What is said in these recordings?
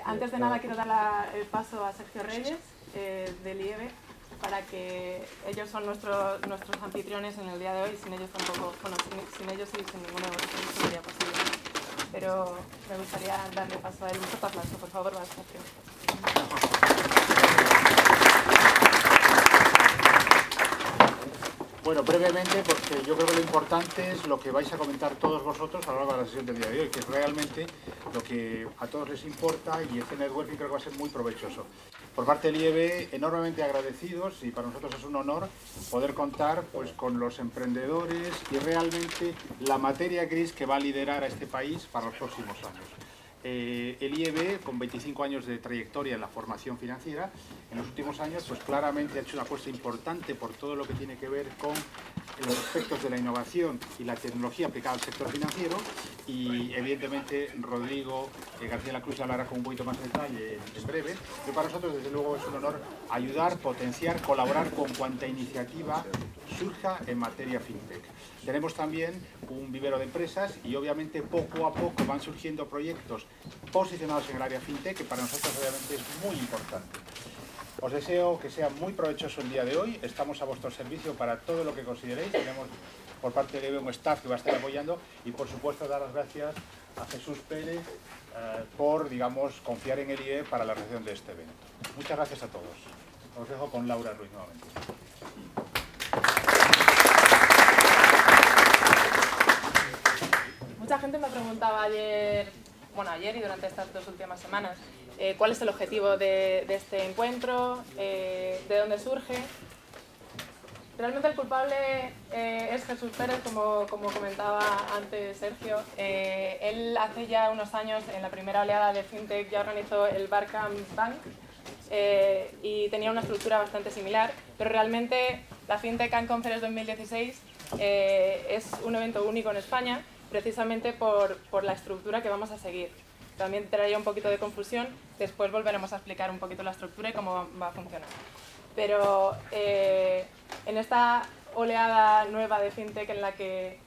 Antes de nada quiero dar el paso a Sergio Reyes, del IEB, para que ellos son nuestros anfitriones en el día de hoy. Sin ellos tampoco, bueno, sin ellos y sin ninguno de vosotros no sería posible. Pero me gustaría darle paso a él. Un fuerte aplauso, por favor, para Sergio. Bueno, brevemente, porque yo creo que lo importante es lo que vais a comentar todos vosotros a lo largo de la sesión del día de hoy, que es realmente lo que a todos les importa, y este networking creo que va a ser muy provechoso. Por parte del IEB, enormemente agradecidos, y para nosotros es un honor poder contar pues, con los emprendedores y realmente la materia gris que va a liderar a este país para los próximos años. El IEB, con 25 años de trayectoria en la formación financiera, en los últimos años pues claramente ha hecho una apuesta importante por todo lo que tiene que ver con los aspectos de la innovación y la tecnología aplicada al sector financiero, y evidentemente Rodrigo García de la Cruz hablará con un poquito más de detalle en breve, pero para nosotros desde luego es un honor ayudar, potenciar, colaborar con cuanta iniciativa surja en materia fintech. Tenemos también un vivero de empresas y obviamente poco a poco van surgiendo proyectos posicionados en el área fintech, que para nosotros obviamente es muy importante. Os deseo que sea muy provechoso el día de hoy. Estamos a vuestro servicio para todo lo que consideréis. Tenemos por parte de IEB un staff que va a estar apoyando, y por supuesto dar las gracias a Jesús Pérez por, digamos, confiar en el IEB para la realización de este evento. Muchas gracias a todos. Os dejo con Laura Ruiz nuevamente. Mucha gente me preguntaba ayer y durante estas 2 últimas semanas, cuál es el objetivo de este encuentro, de dónde surge. Realmente el culpable es Jesús Pérez, como comentaba antes Sergio. Él hace ya unos años, en la primera oleada de FinTech, ya organizó el Barcamp Bank y tenía una estructura bastante similar, pero realmente la FinTech Cannes Conference 2016 es un evento único en España, precisamente por la estructura que vamos a seguir. También traería un poquito de confusión, después volveremos a explicar un poquito la estructura y cómo va a funcionar. Pero en esta oleada nueva de FinTech en la que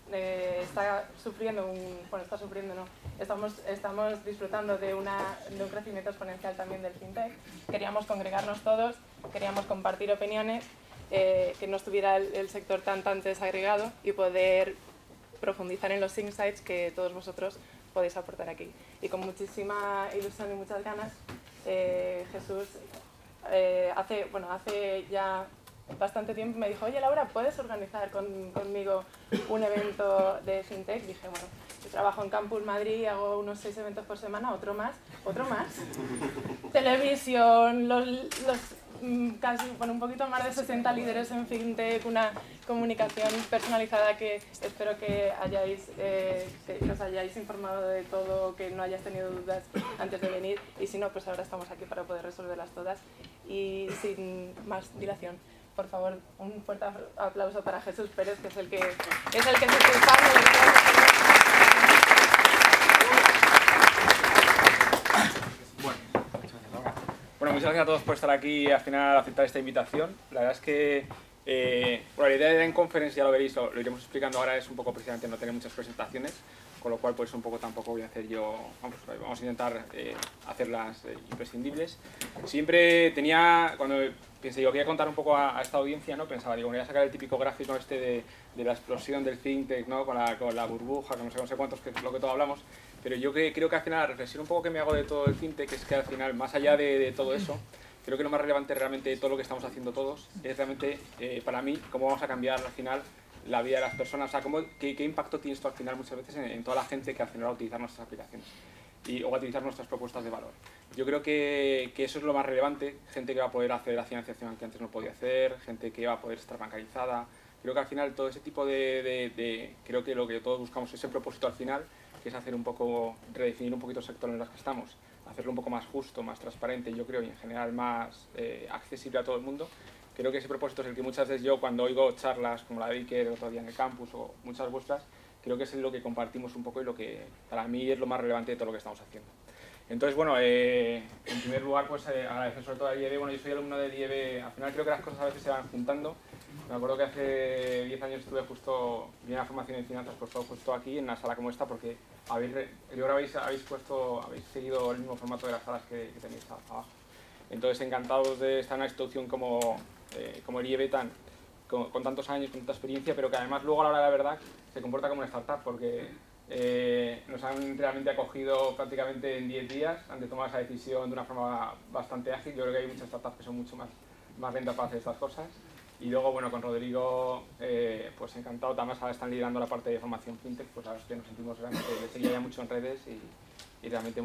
estamos disfrutando de un crecimiento exponencial también del FinTech, queríamos congregarnos todos, queríamos compartir opiniones, que no estuviera el sector tan desagregado y poder profundizar en los insights que todos vosotros podéis aportar aquí. Y con muchísima ilusión y muchas ganas, Jesús hace ya bastante tiempo me dijo: oye Laura, ¿puedes organizar conmigo un evento de FinTech? Dije, bueno, yo trabajo en Campus Madrid, hago unos 6 eventos por semana, otro más. Televisión, casi, un poquito más de 60 líderes en FinTech, una comunicación personalizada que espero que os hayáis informado de todo, que no hayáis tenido dudas antes de venir, y si no, pues ahora estamos aquí para poder resolverlas todas. Y sin más dilación, por favor, un fuerte aplauso para Jesús Pérez, que es el que es el culpable de todo. Bueno, muchas gracias a todos por estar aquí y al final aceptar esta invitación. La verdad es que la idea de la Conference, ya lo veréis, lo iremos explicando ahora, es un poco precisamente no tener muchas presentaciones, con lo cual pues un poco tampoco voy a hacer yo, vamos a intentar hacerlas imprescindibles. Siempre tenía, cuando pensé, yo quería contar un poco a esta audiencia, ¿no? Pensaba, digo, voy a sacar el típico gráfico este de la explosión del FinTech, ¿no? con la burbuja, que no sé cuántos, que es lo que todos hablamos. Pero yo creo que al final la reflexión un poco que me hago de todo el FinTech es que al final, más allá de todo eso, creo que lo más relevante realmente de todo lo que estamos haciendo todos es realmente, para mí, cómo vamos a cambiar al final la vida de las personas, o sea, qué impacto tiene esto al final muchas veces en toda la gente que al final va a utilizar nuestras aplicaciones o va a utilizar nuestras propuestas de valor. Yo creo que eso es lo más relevante, gente que va a poder hacer la financiación que antes no podía hacer, gente que va a poder estar bancarizada. Creo que al final todo ese tipo creo que lo que todos buscamos es ese propósito al final, que es hacer un poco, redefinir un poquito el sector en el que estamos, hacerlo un poco más justo, más transparente, yo creo, y en general más accesible a todo el mundo. Creo que ese propósito es el que muchas veces yo, cuando oigo charlas como la de Iker el otro día en el campus o muchas vuestras, creo que es lo que compartimos un poco y lo que para mí es lo más relevante de todo lo que estamos haciendo. Entonces, bueno, en primer lugar, pues agradecer sobre todo a IEB. Bueno, yo soy alumno de IEB, al final creo que las cosas a veces se van juntando. Me acuerdo que hace 10 años estuve justo, vi una formación en finanzas, pues todo justo aquí en una sala como esta, porque yo creo que habéis seguido el mismo formato de las salas que tenéis abajo. Entonces, encantados de estar en una institución como el IEB, con tantos años, con tanta experiencia, pero que además luego a la hora de la verdad se comporta como una startup, porque nos han realmente acogido prácticamente en 10 días, han de tomar esa decisión de una forma bastante ágil. Yo creo que hay muchas startups que son mucho más lentas para hacer estas cosas. Y luego, bueno, con Rodrigo, pues encantado, además ahora están liderando la parte de formación fintech, pues ahora sí que nos sentimos realmente, les seguía ya mucho en redes y realmente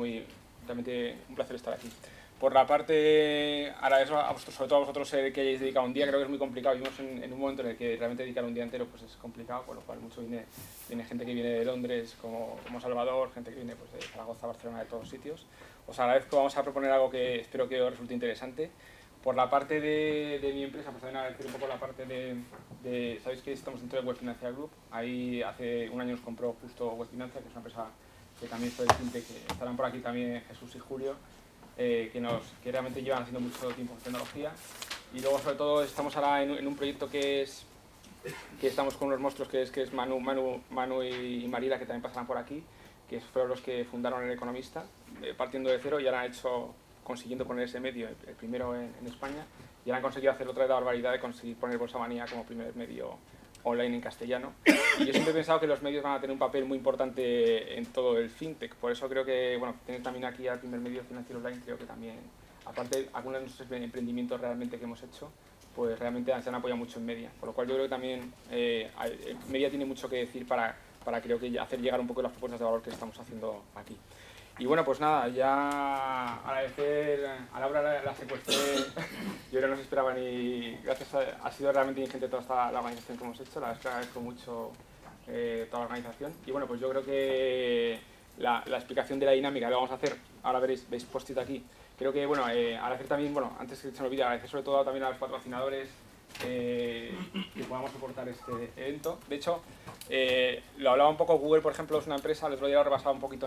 un placer estar aquí. Por la parte, agradezco a vosotros, sobre todo a vosotros que hayáis dedicado un día, creo que es muy complicado, vivimos en un momento en el que realmente dedicar un día entero pues es complicado, por lo cual mucho viene gente que viene de Londres, como Salvador, gente que viene pues, de Zaragoza, Barcelona, de todos sitios. Os agradezco, vamos a proponer algo que espero que os resulte interesante. Por la parte de mi empresa, pues también agradecer un poco la parte sabéis que estamos dentro de Web Financia Group, ahí hace un año nos compró justo Web Financia, que es una empresa que también fue de fintech, que estarán por aquí también Jesús y Julio, que realmente llevan haciendo mucho tiempo en tecnología. Y luego sobre todo estamos ahora en un proyecto que estamos con unos monstruos que es Manu y Marila, que también pasarán por aquí, que fueron los que fundaron El Economista, partiendo de cero, y ahora han consiguiendo poner ese medio, el primero en España, y ahora han conseguido hacer otra barbaridad de conseguir poner Bolsa Manía como primer medio online en castellano. Y yo siempre he pensado que los medios van a tener un papel muy importante en todo el fintech, por eso creo que, bueno, tener también aquí al primer medio financiero online, creo que también, aparte algunos de nuestros emprendimientos realmente que hemos hecho, pues realmente se han apoyado mucho en media, por lo cual yo creo que también media tiene mucho que decir para creo que hacer llegar un poco las propuestas de valor que estamos haciendo aquí. Y bueno, pues nada, ya agradecer a Laura, la secuestré, yo no se esperaba ni... Gracias, ha sido realmente ingente toda la organización que hemos hecho, la verdad es que agradezco mucho toda la organización. Y bueno, pues yo creo que la explicación de la dinámica que vamos a hacer, ahora veis post-it aquí, creo que, bueno, agradecer también, bueno, antes que se me olvide, agradecer sobre todo también a los patrocinadores que podamos soportar este evento. De hecho, lo hablaba un poco, Google, por ejemplo, es una empresa, les voy a repasar un poquito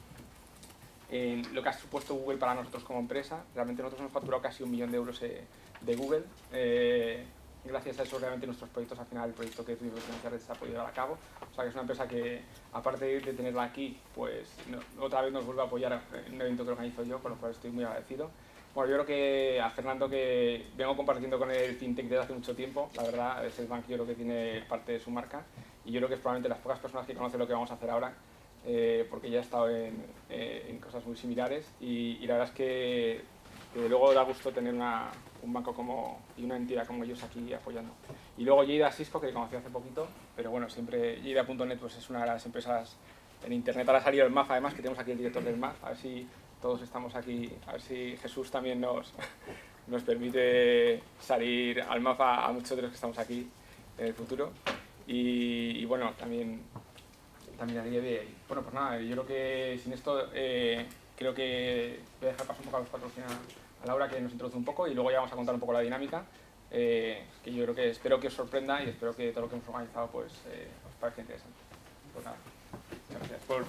en lo que ha supuesto Google para nosotros como empresa. Realmente nosotros hemos facturado casi 1 millón de euros de Google. Gracias a eso realmente nuestros proyectos, al final el proyecto que tuvimos que financiar se ha podido llevar a cabo. O sea que es una empresa que, aparte de tenerla aquí, pues otra vez nos vuelve a apoyar en un evento que organizo yo, con lo cual estoy muy agradecido. Bueno, yo creo que a Fernando, que vengo compartiendo con el fintech desde hace mucho tiempo, la verdad, es el banco, yo creo que tiene parte de su marca, y yo creo que es probablemente las pocas personas que conocen lo que vamos a hacer ahora, porque ya he estado en cosas muy similares, y la verdad es que luego da gusto tener un banco y una entidad como ellos aquí apoyando. Y luego Lleida Cisco, que conocí hace poquito, pero bueno, siempre Lleida.net pues es una de las empresas en internet. Ahora ha salido el MAF, además, que tenemos aquí el director del MAF, a ver si todos estamos aquí, a ver si Jesús también nos permite salir al MAF a muchos de los que estamos aquí en el futuro. Y bueno, también a día de hoy. Bueno, pues nada, yo creo que sin esto creo que voy a dejar paso un poco a los patrocinadores, a Laura, que nos introduce un poco, y luego ya vamos a contar un poco la dinámica, que yo creo que espero que os sorprenda y espero que todo lo que hemos organizado pues os parezca interesante. Pues nada, muchas gracias por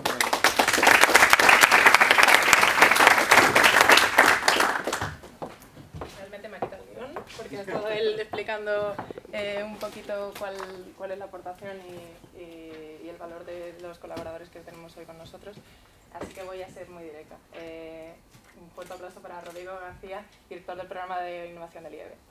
Realmente me ha quitado el guión, porque ha estado él explicando un poquito cuál es la aportación y el valor de los colaboradores que tenemos hoy con nosotros. Así que voy a ser muy directa. Un fuerte aplauso para Rodrigo García, director del programa de innovación del IEB.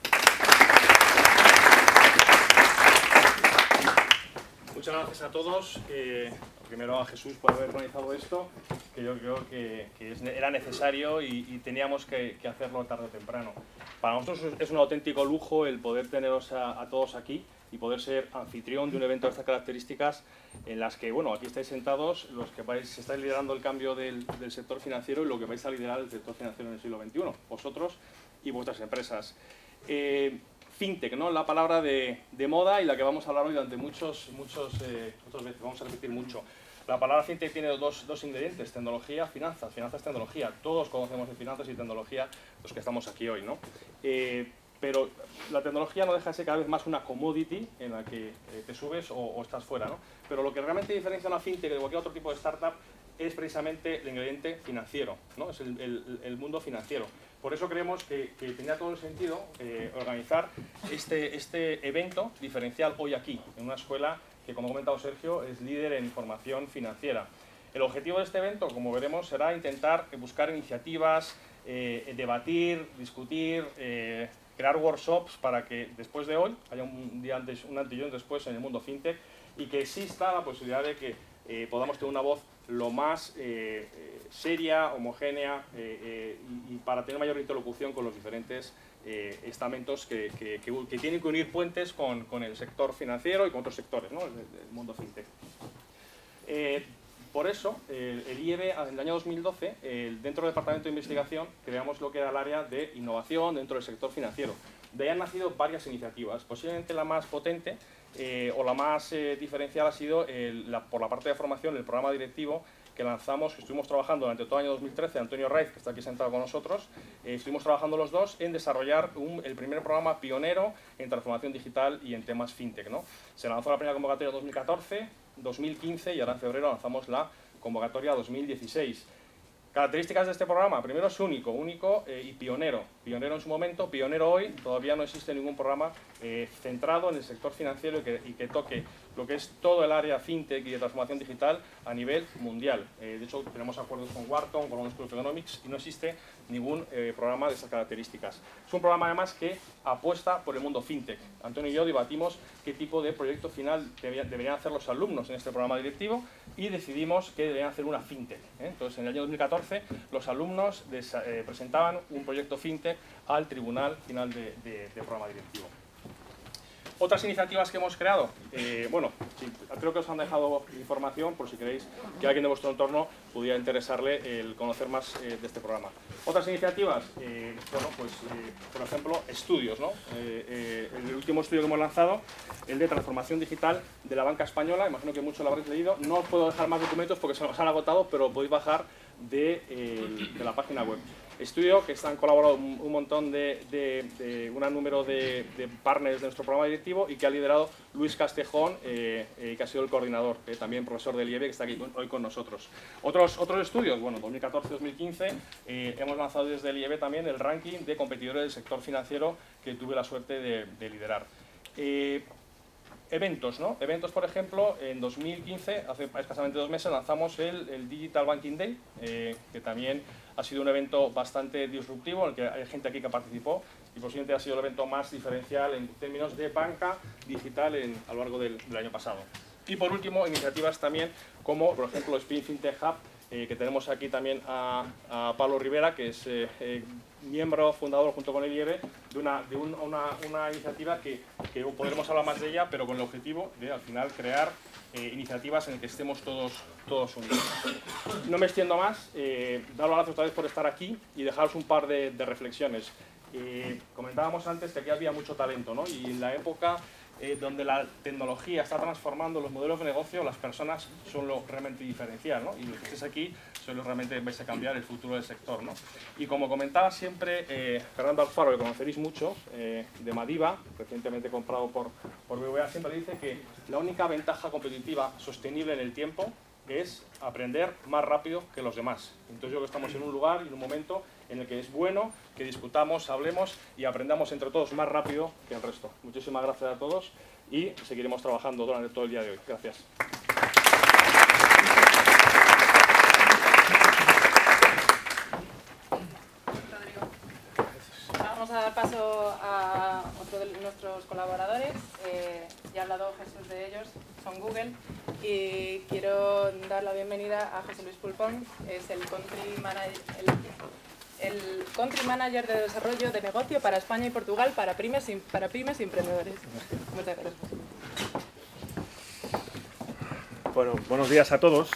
Muchas gracias a todos. Primero a Jesús por haber organizado esto, que yo creo que era necesario y teníamos que hacerlo tarde o temprano. Para nosotros es un auténtico lujo el poder teneros a todos aquí y poder ser anfitrión de un evento de estas características en las que, bueno, aquí estáis sentados los que estáis liderando el cambio del sector financiero y lo que vais a liderar el sector financiero en el siglo XXI, vosotros y vuestras empresas. Fintech, ¿no? La palabra de moda y la que vamos a hablar hoy durante muchas veces, vamos a repetir mucho. La palabra fintech tiene dos ingredientes, tecnología, finanzas, tecnología. Todos conocemos de finanzas y tecnología los que estamos aquí hoy, ¿no? Pero la tecnología no deja de ser cada vez más una commodity en la que te subes o estás fuera, ¿no? Pero lo que realmente diferencia una fintech de cualquier otro tipo de startup es precisamente el ingrediente financiero, ¿no? Es el mundo financiero. Por eso creemos que tenía todo el sentido organizar este evento diferencial hoy aquí, en una escuela que, como ha comentado Sergio, es líder en formación financiera. El objetivo de este evento, como veremos, será intentar buscar iniciativas, debatir, discutir, crear workshops para que después de hoy haya un antes y un después en el mundo fintech y que exista la posibilidad de que podamos tener una voz lo más seria, homogénea y para tener mayor interlocución con los diferentes estamentos que tienen que unir puentes con el sector financiero y con otros sectores, ¿no? del mundo fintech. Por eso, el IEB, en el año 2012, dentro del Departamento de Investigación, creamos lo que era el área de innovación dentro del sector financiero. De ahí han nacido varias iniciativas. Posiblemente la más potente o la más diferencial ha sido, por la parte de formación, el programa directivo que lanzamos, que estuvimos trabajando durante todo el año 2013, Antonio Raiz, que está aquí sentado con nosotros, estuvimos trabajando los dos en desarrollar el primer programa pionero en transformación digital y en temas fintech, ¿no? Se lanzó la primera convocatoria en 2014, 2015 y ahora en febrero lanzamos la convocatoria 2016. Características de este programa: primero, es único y pionero. Pionero en su momento, pionero hoy. Todavía no existe ningún programa centrado en el sector financiero y que toque lo que es todo el área fintech y de transformación digital a nivel mundial. De hecho, tenemos acuerdos con Wharton, con London School of Economics, y no existe ningún programa de esas características. Es un programa además que apuesta por el mundo fintech. Antonio y yo debatimos qué tipo de proyecto final deberían hacer los alumnos en este programa directivo y decidimos que deberían hacer una fintech. Entonces, en el año 2014, los alumnos presentaban un proyecto fintech al tribunal final de programa directivo. Otras iniciativas que hemos creado, bueno, sí, creo que os han dejado información por si queréis que alguien de vuestro entorno pudiera interesarle el conocer más de este programa. Otras iniciativas, bueno, pues por ejemplo, estudios, ¿no? El último estudio que hemos lanzado, el de transformación digital de la banca española, imagino que muchos lo habréis leído. No os puedo dejar más documentos porque se nos han agotado, pero podéis bajar de la página web. Estudio que han colaborado un montón un gran número de partners de nuestro programa directivo y que ha liderado Luis Castejón, que ha sido el coordinador, también profesor del IEB, que está aquí hoy con nosotros. Otros estudios, bueno, 2014-2015, hemos lanzado desde el IEB también el ranking de competidores del sector financiero que tuve la suerte de liderar. Eventos, ¿no? Eventos, por ejemplo, en 2015, hace escasamente 2 meses, lanzamos el Digital Banking Day, que también ha sido un evento bastante disruptivo, en el que hay gente aquí que participó y posiblemente ha sido el evento más diferencial en términos de banca digital a lo largo del año pasado. Y por último, iniciativas también como, por ejemplo, Spin Fintech Hub, que tenemos aquí también a Pablo Rivera, que es miembro fundador junto con el IEB de una iniciativa que podremos hablar más de ella, pero con el objetivo de al final crear iniciativas en las que estemos todos unidos. No me extiendo más, daros las gracias otra vez por estar aquí y dejaros un par de reflexiones. Comentábamos antes que aquí había mucho talento, ¿no? Y en la época donde la tecnología está transformando los modelos de negocio, las personas son lo realmente diferencial, ¿no? Y los que estéis aquí son los que realmente vais a cambiar el futuro del sector, ¿no? Y como comentaba siempre Fernando Alfaro, que conoceréis mucho, de Madiba, recientemente comprado por BBVA, siempre dice que la única ventaja competitiva sostenible en el tiempo es aprender más rápido que los demás. Entonces yo creo que estamos en un lugar y en un momento en el que es bueno que discutamos, hablemos y aprendamos entre todos más rápido que el resto. Muchísimas gracias a todos y seguiremos trabajando durante todo el día de hoy. Gracias. Vamos a dar paso a otro de nuestros colaboradores. Ya ha hablado Jesús de ellos, son Google. Y quiero dar la bienvenida a José Luis Pulpón, es el Country Manager de Desarrollo de Negocio para España y Portugal para pymes y emprendedores. Muchas gracias. Bueno, buenos días a todos.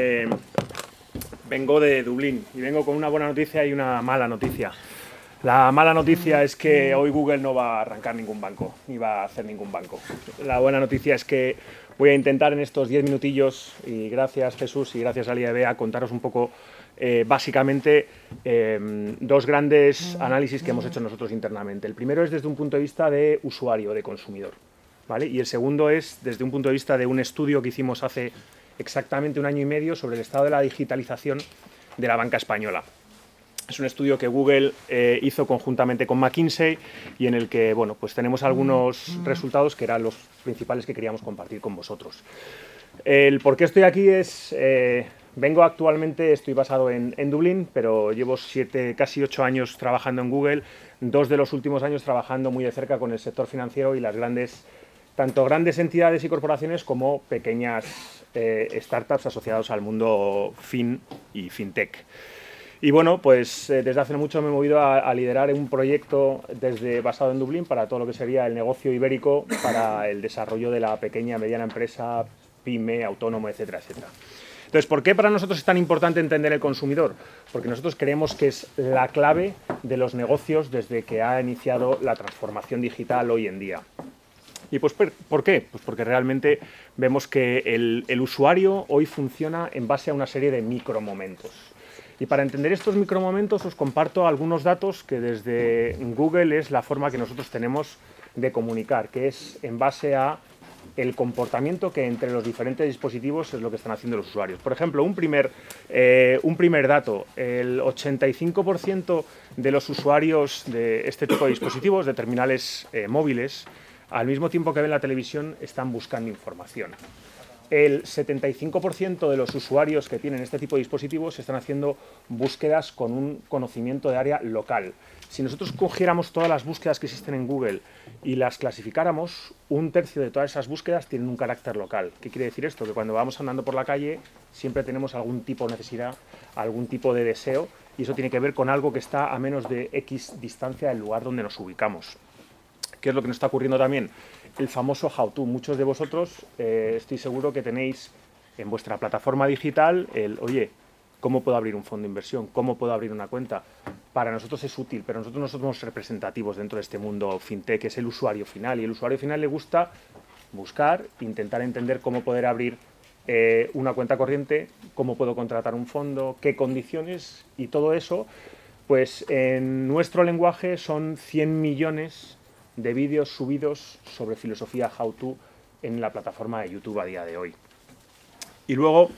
Vengo de Dublín y vengo con una buena noticia y una mala noticia. La mala noticia es que hoy Google no va a arrancar ningún banco, ni va a hacer ningún banco. La buena noticia es que voy a intentar en estos 10 minutillos, y gracias Jesús y gracias al IEB, a contaros un poco básicamente 2 grandes análisis que hemos hecho nosotros internamente. El primero es desde un punto de vista de usuario, de consumidor, ¿vale? Y el segundo es desde un punto de vista de un estudio que hicimos hace exactamente 1 año y medio sobre el estado de la digitalización de la banca española. Es un estudio que Google hizo conjuntamente con McKinsey y en el que, bueno, pues tenemos algunos resultados que eran los principales que queríamos compartir con vosotros. El por qué estoy aquí es, estoy basado en Dublín, pero llevo casi 8 años trabajando en Google, 2 de los últimos años trabajando muy de cerca con el sector financiero y las tanto grandes entidades y corporaciones como pequeñas startups asociadas al mundo fin y fintech. Y bueno, pues desde hace mucho me he movido a liderar un proyecto basado en Dublín para todo lo que sería el negocio ibérico, para el desarrollo de la pequeña y mediana empresa, pyme, autónomo, etcétera, etcétera. Entonces, ¿por qué para nosotros es tan importante entender el consumidor? Porque nosotros creemos que es la clave de los negocios desde que ha iniciado la transformación digital hoy en día. ¿Y pues por qué? Pues porque realmente vemos que el usuario hoy funciona en base a una serie de micromomentos. Y para entender estos micromomentos os comparto algunos datos que desde Google es la forma que nosotros tenemos de comunicar, que es en base a el comportamiento que entre los diferentes dispositivos es lo que están haciendo los usuarios. Por ejemplo, un primer dato, el 85% de los usuarios de este tipo de dispositivos, de terminales móviles, al mismo tiempo que ven la televisión, están buscando información. El 75% de los usuarios que tienen este tipo de dispositivos están haciendo búsquedas con un conocimiento de área local. Si nosotros cogiéramos todas las búsquedas que existen en Google y las clasificáramos, 1/3 de todas esas búsquedas tienen un carácter local. ¿Qué quiere decir esto? Que cuando vamos andando por la calle siempre tenemos algún tipo de necesidad, algún tipo de deseo, y eso tiene que ver con algo que está a menos de X distancia del lugar donde nos ubicamos. ¿Qué es lo que nos está ocurriendo también? El famoso how-to. Muchos de vosotros estoy seguro que tenéis en vuestra plataforma digital oye, ¿cómo puedo abrir un fondo de inversión? ¿Cómo puedo abrir una cuenta? Para nosotros es útil, pero nosotros no somos representativos dentro de este mundo fintech, que es el usuario final. Y el usuario final le gusta buscar, intentar entender cómo poder abrir una cuenta corriente, cómo puedo contratar un fondo, qué condiciones, y todo eso, pues en nuestro lenguaje son 100 millones de vídeos subidos sobre filosofía how-to en la plataforma de YouTube a día de hoy. Y luego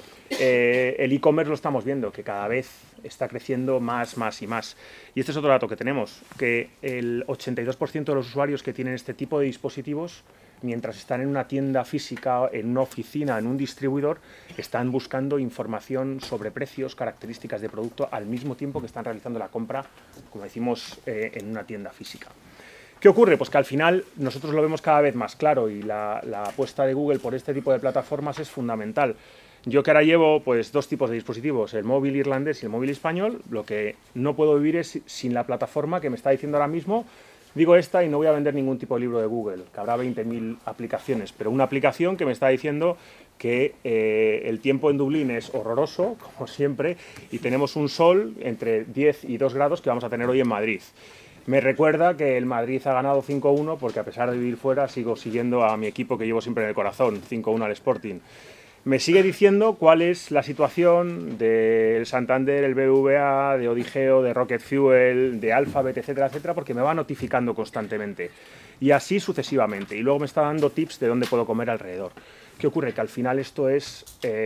el e-commerce lo estamos viendo, que cada vez está creciendo más y más. Y este es otro dato que tenemos, que el 82% de los usuarios que tienen este tipo de dispositivos, mientras están en una tienda física, en una oficina, en un distribuidor, están buscando información sobre precios, características de producto, al mismo tiempo que están realizando la compra, como decimos, en una tienda física. ¿Qué ocurre? Pues que al final nosotros lo vemos cada vez más claro y la apuesta de Google por este tipo de plataformas es fundamental. Yo que ahora llevo pues 2 tipos de dispositivos, el móvil irlandés y el móvil español, lo que no puedo vivir es sin la plataforma que me está diciendo ahora mismo, digo esta y no voy a vender ningún tipo de libro de Google, que habrá 20.000 aplicaciones, pero una aplicación que me está diciendo que el tiempo en Dublín es horroroso, como siempre, y tenemos un sol entre 10 y 2 grados que vamos a tener hoy en Madrid. Me recuerda que el Madrid ha ganado 5-1 porque a pesar de vivir fuera sigo siguiendo a mi equipo que llevo siempre en el corazón, 5-1 al Sporting. Me sigue diciendo cuál es la situación del Santander, el BBVA, de Odigeo, de Rocket Fuel, de Alphabet, etcétera, etcétera, porque me va notificando constantemente. Y así sucesivamente. Y luego me está dando tips de dónde puedo comer alrededor. ¿Qué ocurre? Que al final esto es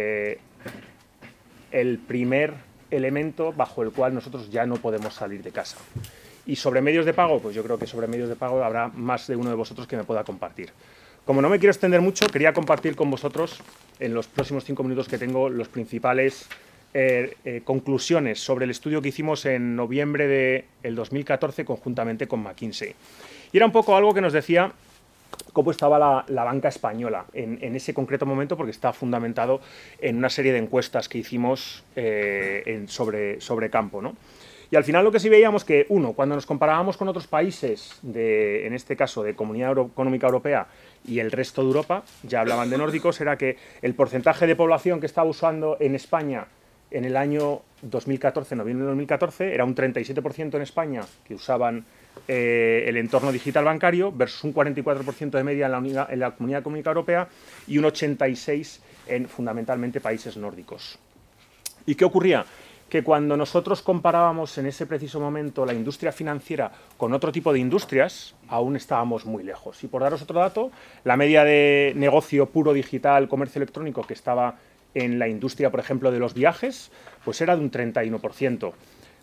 el primer elemento bajo el cual nosotros ya no podemos salir de casa. Y sobre medios de pago, pues yo creo que sobre medios de pago habrá más de uno de vosotros que me pueda compartir. Como no me quiero extender mucho, quería compartir con vosotros en los próximos 5 minutos que tengo los principales conclusiones sobre el estudio que hicimos en noviembre del 2014 conjuntamente con McKinsey. Y era un poco algo que nos decía cómo estaba la banca española en ese concreto momento, porque está fundamentado en una serie de encuestas que hicimos sobre campo, ¿no? Y al final lo que sí veíamos que, cuando nos comparábamos con otros países, en este caso de Comunidad Económica Europea y el resto de Europa, ya hablaban de nórdicos, era que el porcentaje de población que estaba usando en España en el año 2014, noviembre de 2014, era un 37% en España que usaban el entorno digital bancario versus un 44% de media en la Comunidad Económica Europea y un 86% en fundamentalmente países nórdicos. ¿Y qué ocurría? Que cuando nosotros comparábamos en ese preciso momento la industria financiera con otro tipo de industrias, aún estábamos muy lejos. Y por daros otro dato, la media de negocio puro digital, comercio electrónico que estaba en la industria, por ejemplo, de los viajes, pues era de un 31%.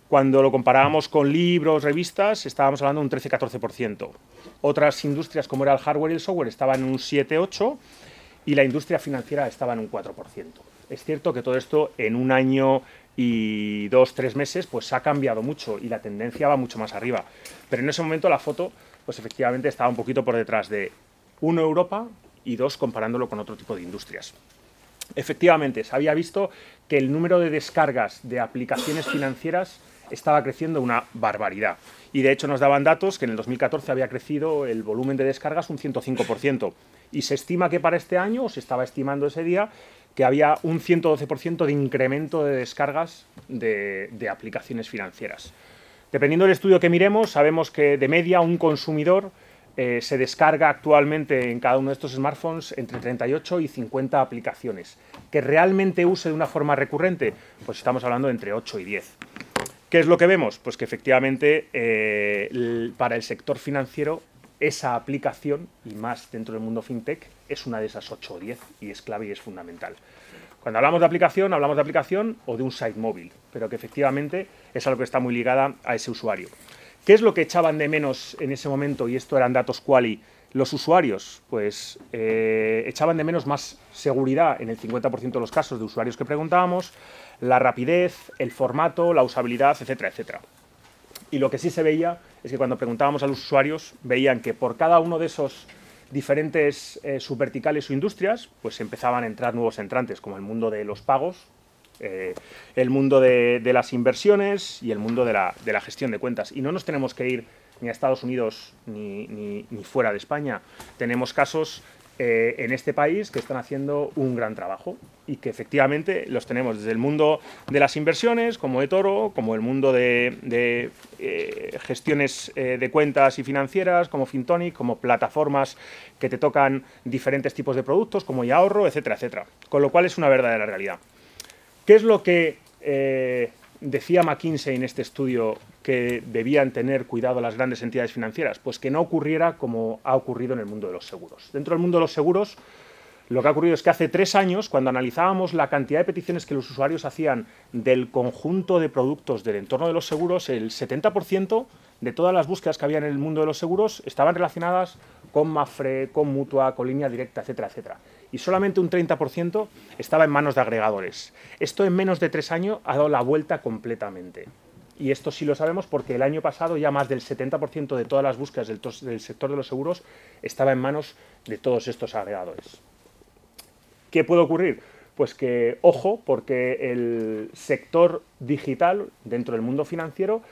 Cuando lo comparábamos con libros, revistas, estábamos hablando de un 13-14%. Otras industrias, como era el hardware y el software, estaban en un 7-8%, y la industria financiera estaba en un 4%. Es cierto que todo esto en un año y 2-3 meses pues ha cambiado mucho y la tendencia va mucho más arriba. Pero en ese momento la foto pues efectivamente estaba un poquito por detrás de 1 Europa y 2 comparándolo con otro tipo de industrias. Efectivamente, se había visto que el número de descargas de aplicaciones financieras estaba creciendo una barbaridad. Y de hecho nos daban datos que en el 2014 había crecido el volumen de descargas un 105%. Y se estima que para este año, o se estaba estimando ese día, que había un 112% de incremento de descargas de aplicaciones financieras. Dependiendo del estudio que miremos, sabemos que de media un consumidor se descarga actualmente en cada uno de estos smartphones entre 38 y 50 aplicaciones. Que realmente use de una forma recurrente, pues estamos hablando de entre 8 y 10. ¿Qué es lo que vemos? Pues que efectivamente para el sector financiero esa aplicación, y más dentro del mundo fintech, es una de esas 8 o 10 y es clave y es fundamental. Cuando hablamos de aplicación o de un site móvil, pero que efectivamente es algo que está muy ligada a ese usuario. ¿Qué es lo que echaban de menos en ese momento? Y esto eran datos quali. Los usuarios, pues echaban de menos más seguridad en el 50% de los casos de usuarios que preguntábamos, la rapidez, el formato, la usabilidad, etcétera, etcétera. Y lo que sí se veía es que cuando preguntábamos a los usuarios, veían que por cada uno de esos diferentes subverticales o industrias, pues empezaban a entrar nuevos entrantes, como el mundo de los pagos, el mundo de las inversiones y el mundo de la gestión de cuentas. Y no nos tenemos que ir ni a Estados Unidos ni fuera de España. Tenemos casos en este país que están haciendo un gran trabajo y que efectivamente los tenemos desde el mundo de las inversiones, como eToro, como el mundo de gestiones de cuentas y financieras, como Fintonic, como plataformas que te tocan diferentes tipos de productos, como YAhorro, etcétera, etcétera. Con lo cual es una verdadera realidad. ¿Qué es lo que decía McKinsey en este estudio que debían tener cuidado las grandes entidades financieras? Pues que no ocurriera como ha ocurrido en el mundo de los seguros. Dentro del mundo de los seguros, lo que ha ocurrido es que hace 3 años, cuando analizábamos la cantidad de peticiones que los usuarios hacían del conjunto de productos del entorno de los seguros, el 70% de todas las búsquedas que había en el mundo de los seguros estaban relacionadas con Mapfre, con Mutua, con línea directa, etcétera, etcétera. Y solamente un 30% estaba en manos de agregadores. Esto en menos de 3 años ha dado la vuelta completamente. Y esto sí lo sabemos porque el año pasado ya más del 70% de todas las búsquedas del sector de los seguros estaba en manos de todos estos agregadores. ¿Qué puede ocurrir? Pues que, ojo, porque el sector digital dentro del mundo financiero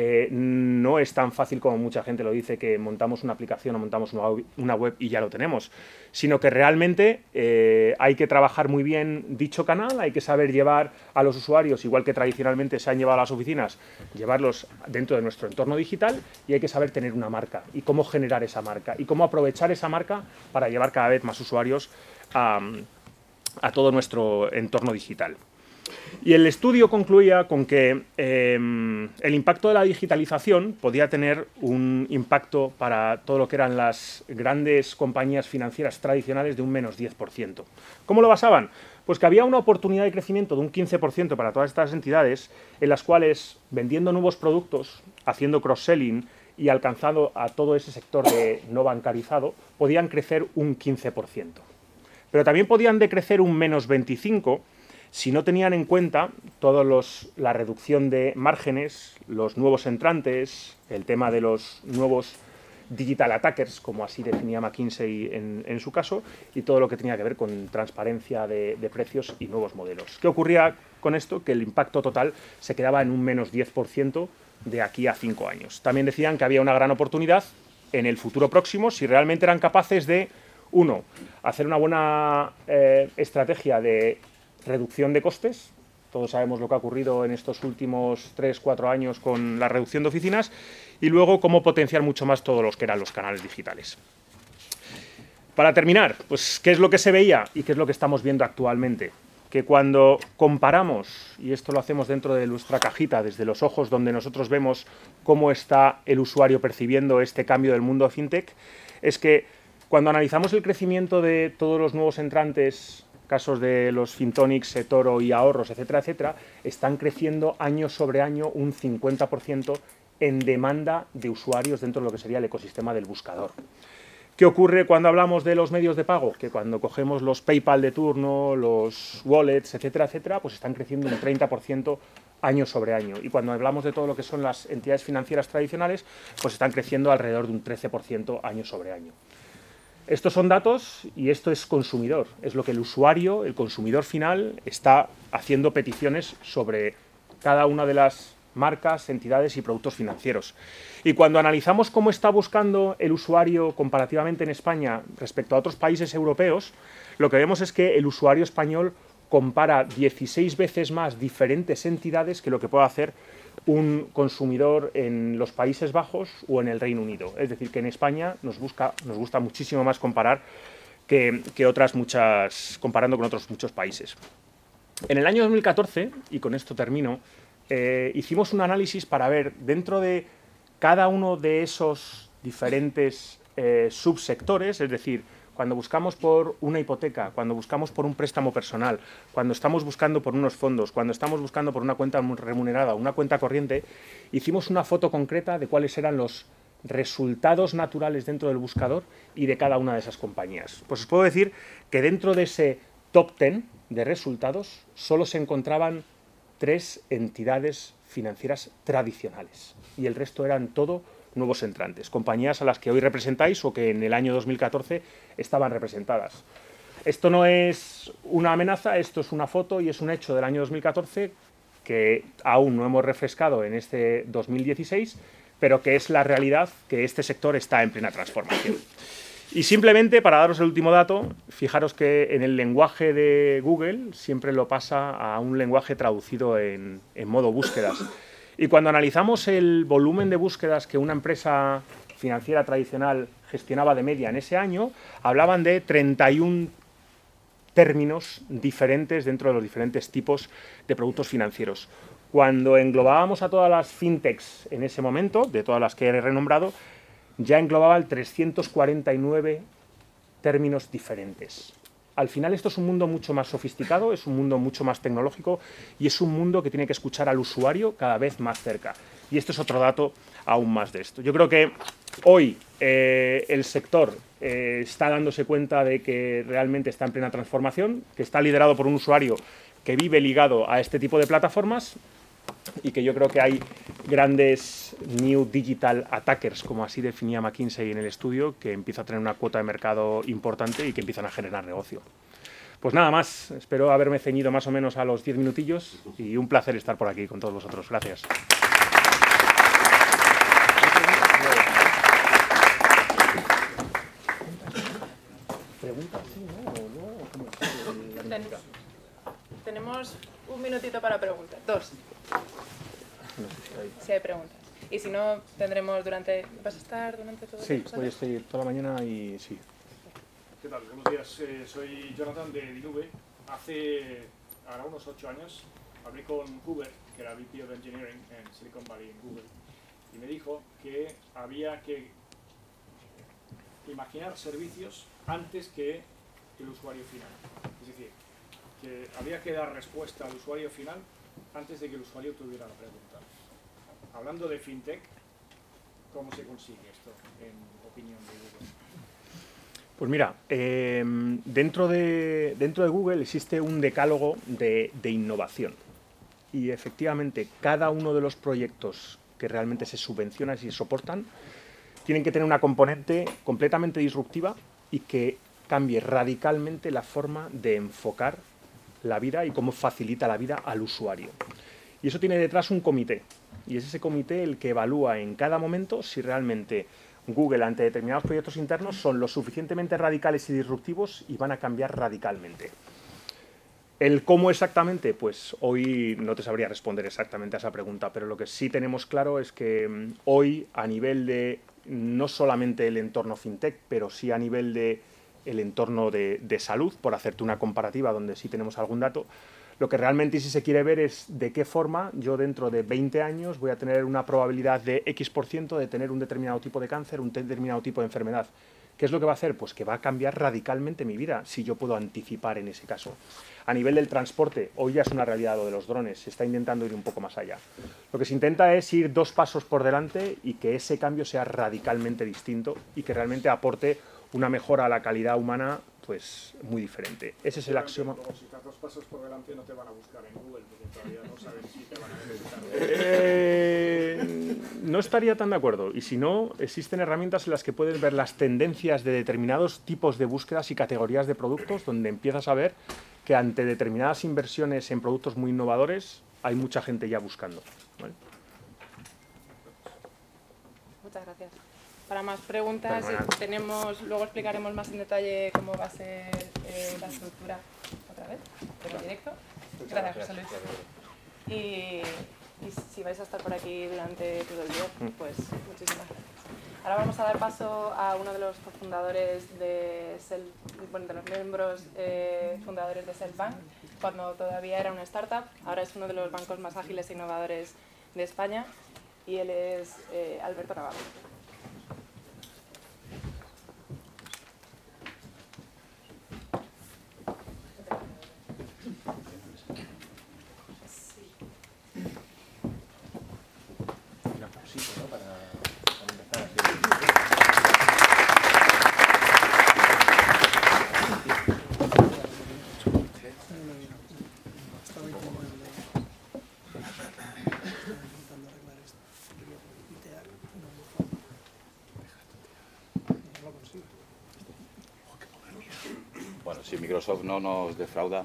no es tan fácil como mucha gente lo dice, que montamos una aplicación o montamos una web y ya lo tenemos, sino que realmente hay que trabajar muy bien dicho canal, hay que saber llevar a los usuarios, igual que tradicionalmente se han llevado a las oficinas, llevarlos dentro de nuestro entorno digital, y hay que saber tener una marca y cómo generar esa marca y cómo aprovechar esa marca para llevar cada vez más usuarios a todo nuestro entorno digital. Y el estudio concluía con que el impacto de la digitalización podía tener un impacto para todo lo que eran las grandes compañías financieras tradicionales de un menos 10%. ¿Cómo lo basaban? Pues que había una oportunidad de crecimiento de un 15% para todas estas entidades, en las cuales, vendiendo nuevos productos, haciendo cross-selling y alcanzando a todo ese sector de no bancarizado, podían crecer un 15%. Pero también podían decrecer un menos 25% si no tenían en cuenta la reducción de márgenes, los nuevos entrantes, el tema de los nuevos digital attackers, como así definía McKinsey en su caso, y todo lo que tenía que ver con transparencia de precios y nuevos modelos. ¿Qué ocurría con esto? Que el impacto total se quedaba en un menos 10% de aquí a 5 años. También decían que había una gran oportunidad en el futuro próximo si realmente eran capaces de, 1, hacer una buena estrategia de reducción de costes. Todos sabemos lo que ha ocurrido en estos últimos 3-4 años con la reducción de oficinas, y luego cómo potenciar mucho más todos los que eran los canales digitales. Para terminar, pues ¿qué es lo que se veía y qué es lo que estamos viendo actualmente? Que cuando comparamos, y esto lo hacemos dentro de nuestra cajita, desde los ojos donde nosotros vemos cómo está el usuario percibiendo este cambio del mundo fintech, es que cuando analizamos el crecimiento de todos los nuevos entrantes casos de los Fintonics, eToro y Ahorros, etcétera, etcétera, están creciendo año sobre año un 50% en demanda de usuarios dentro de lo que sería el ecosistema del buscador. ¿Qué ocurre cuando hablamos de los medios de pago? Que cuando cogemos los PayPal de turno, los wallets, etcétera, etcétera, pues están creciendo un 30% año sobre año. Y cuando hablamos de todo lo que son las entidades financieras tradicionales, pues están creciendo alrededor de un 13% año sobre año. Estos son datos y esto es consumidor. Es lo que el usuario, el consumidor final, está haciendo peticiones sobre cada una de las marcas, entidades y productos financieros. Y cuando analizamos cómo está buscando el usuario comparativamente en España respecto a otros países europeos, lo que vemos es que el usuario español compara 16 veces más diferentes entidades que lo que puede hacer un consumidor en los Países Bajos o en el Reino Unido. Es decir, que en España nos gusta muchísimo más comparar que otras muchas, comparando con otros muchos países. En el año 2014, y con esto termino, hicimos un análisis para ver dentro de cada uno de esos diferentes subsectores, es decir, cuando buscamos por una hipoteca, cuando buscamos por un préstamo personal, cuando estamos buscando por unos fondos, cuando estamos buscando por una cuenta remunerada o una cuenta corriente, hicimos una foto concreta de cuáles eran los resultados naturales dentro del buscador y de cada una de esas compañías. Pues os puedo decir que dentro de ese top 10 de resultados solo se encontraban 3 entidades financieras tradicionales y el resto eran todo nuevos entrantes, compañías a las que hoy representáis o que en el año 2014 estaban representadas. Esto no es una amenaza, esto es una foto y es un hecho del año 2014 que aún no hemos refrescado en este 2016, pero que es la realidad que este sector está en plena transformación. Y simplemente, para daros el último dato, fijaros que en el lenguaje de Google siempre lo pasa a un lenguaje traducido en modo búsquedas. Y cuando analizamos el volumen de búsquedas que una empresa financiera tradicional gestionaba de media en ese año, hablaban de 31 términos diferentes dentro de los diferentes tipos de productos financieros. Cuando englobábamos a todas las fintechs en ese momento, de todas las que he renombrado, ya englobaban 349 términos diferentes. Al final esto es un mundo mucho más sofisticado, es un mundo mucho más tecnológico y es un mundo que tiene que escuchar al usuario cada vez más cerca. Y esto es otro dato aún más de esto. Yo creo que hoy el sector está dándose cuenta de que realmente está en plena transformación, que está liderado por un usuario que vive ligado a este tipo de plataformas y que yo creo que hay grandes New Digital Attackers, como así definía McKinsey en el estudio, que empiezan a tener una cuota de mercado importante y que empiezan a generar negocio. Pues nada más, espero haberme ceñido más o menos a los 10 minutillos y un placer estar por aquí con todos vosotros. Gracias. ¿Preguntas? Sí, ¿no? Tenemos un minutito para preguntas. 2. Si hay preguntas. Y si no, tendremos durante... ¿Vas a estar durante todo el día? Sí, voy a estar toda la mañana y sí. ¿Qué tal? Buenos días. Soy Jonathan de Dinube. Hace ahora unos 8 años hablé con Hubert, que era VP of Engineering en Silicon Valley, en Google, y me dijo que había que imaginar servicios antes que el usuario final. Es decir, que había que dar respuesta al usuario final antes de que el usuario tuviera la pregunta. Hablando de fintech, ¿cómo se consigue esto, en opinión de Google? Pues mira, dentro de Google existe un decálogo de innovación y efectivamente cada uno de los proyectos que realmente se subvencionan y se soportan tienen que tener una componente completamente disruptiva y que cambie radicalmente la forma de enfocar la vida y cómo facilita la vida al usuario. Y eso tiene detrás un comité, y es ese comité el que evalúa en cada momento si realmente Google ante determinados proyectos internos son lo suficientemente radicales y disruptivos y van a cambiar radicalmente. El cómo exactamente, pues hoy no te sabría responder exactamente a esa pregunta, pero lo que sí tenemos claro es que hoy a nivel de no solamente el entorno fintech, pero sí a nivel de el entorno de salud, por hacerte una comparativa donde sí tenemos algún dato, Lo que realmente sí se quiere ver es de qué forma yo dentro de 20 años voy a tener una probabilidad de X% de tener un determinado tipo de cáncer, un determinado tipo de enfermedad. ¿Qué es lo que va a hacer? Pues que va a cambiar radicalmente mi vida si yo puedo anticipar en ese caso. A nivel del transporte, hoy ya es una realidad lo de los drones, se está intentando ir un poco más allá. Lo que se intenta es ir 2 pasos por delante y que ese cambio sea radicalmente distinto y que realmente aporte una mejora a la calidad humana pues muy diferente. Ese es el axioma. Luego, si estás 2 pasos por delante no te van a buscar en Google porque todavía no saben si te van a necesitar. No estaría tan de acuerdo. Y si no, existen herramientas en las que puedes ver las tendencias de determinados tipos de búsquedas y categorías de productos donde empiezas a ver que ante determinadas inversiones en productos muy innovadores hay mucha gente ya buscando. ¿Vale? Muchas gracias. Para más preguntas, luego explicaremos más en detalle cómo va a ser la estructura. Otra vez, pero en directo. Gracias, José Luis. Y si vais a estar por aquí durante todo el día, pues muchísimas gracias. Ahora vamos a dar paso a uno de los cofundadores de de los miembros fundadores de Selfbank, cuando todavía era una startup. Ahora es uno de los bancos más ágiles e innovadores de España, y él es Alberto Navarro. Bueno, si Microsoft no nos defrauda.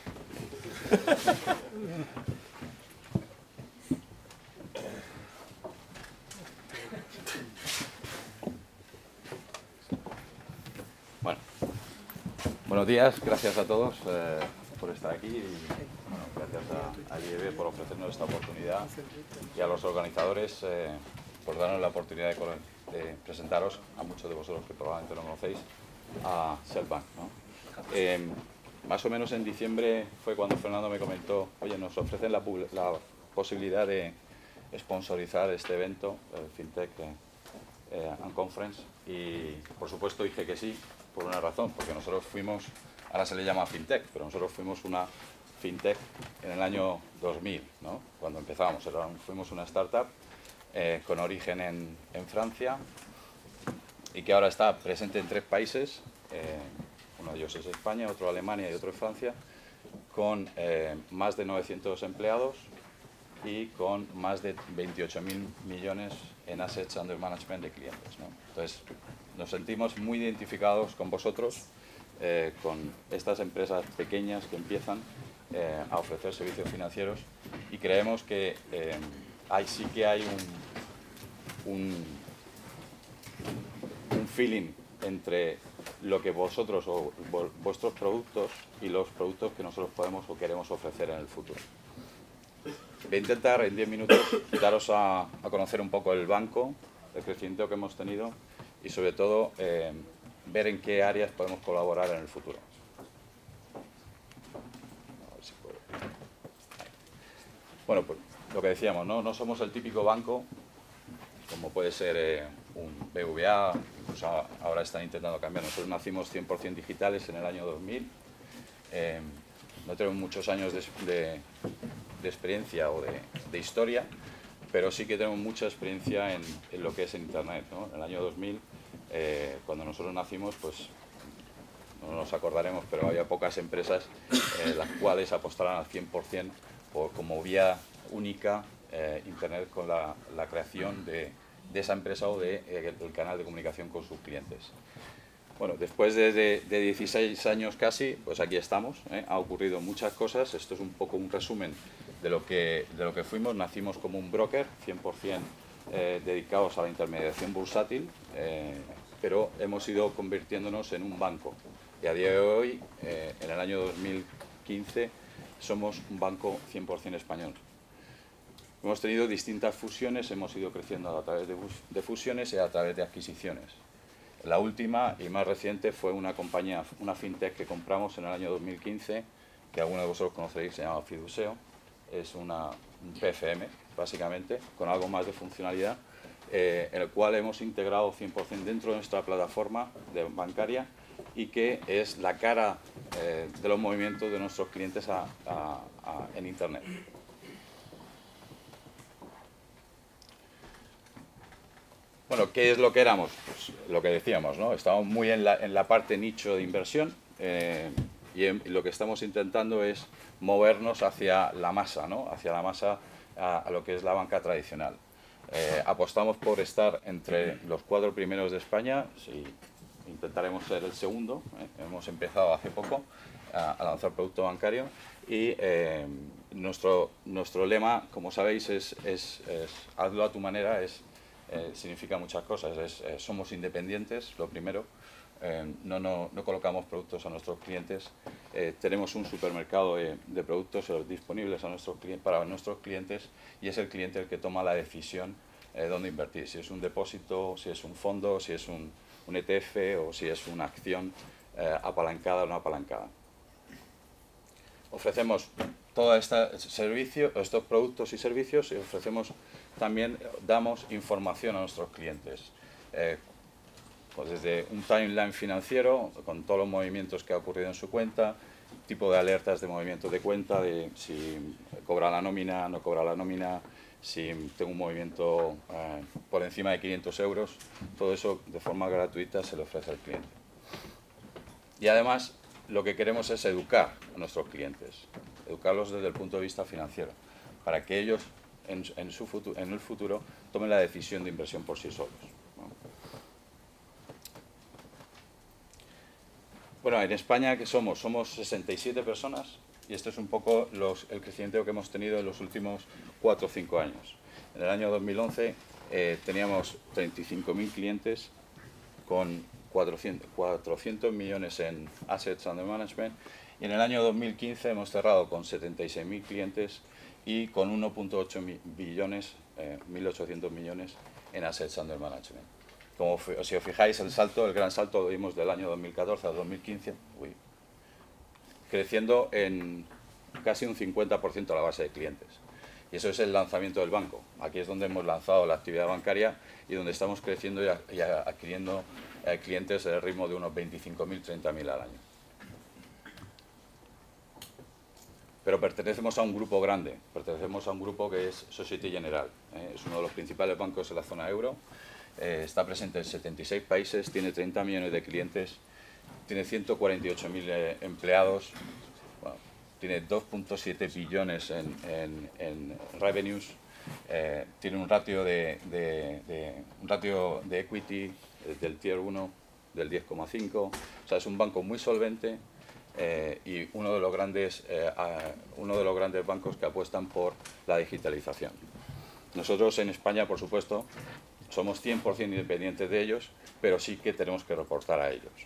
Bueno, buenos días, gracias a todos por estar aquí y bueno, gracias a IEB por ofrecernos esta oportunidad y a los organizadores por darnos la oportunidad de presentaros a muchos de vosotros que probablemente no conocéis a Selfbank, ¿no? Más o menos en diciembre fue cuando Fernando me comentó, oye, nos ofrecen la posibilidad de sponsorizar este evento, FinTech and Conference, y por supuesto dije que sí, por una razón, porque nosotros fuimos, ahora se le llama FinTech, pero nosotros fuimos una FinTech en el año 2000, ¿no? Cuando empezamos, fuimos una startup con origen en Francia y que ahora está presente en 3 países, uno de ellos es España, otro Alemania y otro es Francia, con más de 900 empleados y con más de 28.000 millones en assets under management de clientes, ¿no? Entonces, nos sentimos muy identificados con vosotros, con estas empresas pequeñas que empiezan a ofrecer servicios financieros, y creemos que sí que hay un feeling entre lo que vosotros o vuestros productos y los productos que nosotros podemos o queremos ofrecer en el futuro. Voy a intentar en 10 minutos daros a conocer un poco el banco, el crecimiento que hemos tenido y sobre todo ver en qué áreas podemos colaborar en el futuro. A ver si puedo. Bueno, pues lo que decíamos, ¿no? No somos el típico banco como puede ser un BBVA, incluso ahora están intentando cambiar. Nosotros nacimos 100% digitales en el año 2000. No tenemos muchos años de experiencia o de historia, pero sí que tenemos mucha experiencia en lo que es en Internet, ¿no? En el año 2000, cuando nosotros nacimos, pues no nos acordaremos, pero había pocas empresas las cuales apostaran al 100% como vía única Internet con la creación de esa empresa o del canal de comunicación con sus clientes. Bueno, después de 16 años casi, pues aquí estamos, ha ocurrido muchas cosas. Esto es un poco un resumen de lo que fuimos. Nacimos como un broker 100% dedicados a la intermediación bursátil, pero hemos ido convirtiéndonos en un banco. Y a día de hoy, en el año 2015, somos un banco 100% español. Hemos tenido distintas fusiones, hemos ido creciendo a través de fusiones y a través de adquisiciones. La última y más reciente fue una compañía, una fintech que compramos en el año 2015, que algunos de vosotros conoceréis, se llama Fiduseo. Es un PFM, básicamente, con algo más de funcionalidad, en el cual hemos integrado 100% dentro de nuestra plataforma bancaria y que es la cara de los movimientos de nuestros clientes en Internet. Bueno, ¿qué es lo que éramos? Pues lo que decíamos, ¿no? Estábamos muy en la parte nicho de inversión y lo que estamos intentando es movernos hacia la masa, ¿no? Hacia la masa a lo que es la banca tradicional. Apostamos por estar entre los 4 primeros de España, intentaremos ser el segundo, hemos empezado hace poco a lanzar producto bancario y nuestro lema, como sabéis, es hazlo a tu manera, significa muchas cosas, somos independientes, lo primero, no colocamos productos a nuestros clientes, tenemos un supermercado de productos disponibles para nuestros clientes y es el cliente el que toma la decisión dónde invertir, si es un depósito, si es un fondo, si es un ETF o si es una acción apalancada o no apalancada. Ofrecemos todo estos productos y servicios y también damos información a nuestros clientes. Pues desde un timeline financiero, con todos los movimientos que ha ocurrido en su cuenta, tipo de alertas de movimiento de cuenta, de si cobra la nómina, no cobra la nómina, si tengo un movimiento por encima de 500 euros, todo eso de forma gratuita se le ofrece al cliente. Y además, lo que queremos es educar a nuestros clientes, educarlos desde el punto de vista financiero, para que ellos en el futuro tomen la decisión de inversión por sí solos, ¿no? Bueno, en España, ¿qué somos? Somos 67 personas y este es un poco el crecimiento que hemos tenido en los últimos 4 o 5 años. En el año 2011 teníamos 35.000 clientes con 400 millones en Assets Under Management y en el año 2015 hemos cerrado con 76.000 clientes y con 1.8 billones, 1.800 millones en Assets Under Management. Si os fijáis, el gran salto lo vimos del año 2014 al 2015, creciendo en casi un 50% la base de clientes. Y eso es el lanzamiento del banco. Aquí es donde hemos lanzado la actividad bancaria y donde estamos creciendo y adquiriendo clientes al ritmo de unos 25.000, 30.000 al año. Pero pertenecemos a un grupo grande, pertenecemos a un grupo que es Société Générale. Es uno de los principales bancos de la zona euro, está presente en 76 países, tiene 30 millones de clientes, tiene 148.000 empleados, bueno, tiene 2.7 billones en revenues, tiene un ratio de equity del Tier 1 del 10,5, o sea, es un banco muy solvente y uno de los grandes bancos que apuestan por la digitalización. Nosotros en España, por supuesto, somos 100% independientes de ellos, pero sí que tenemos que reportar a ellos.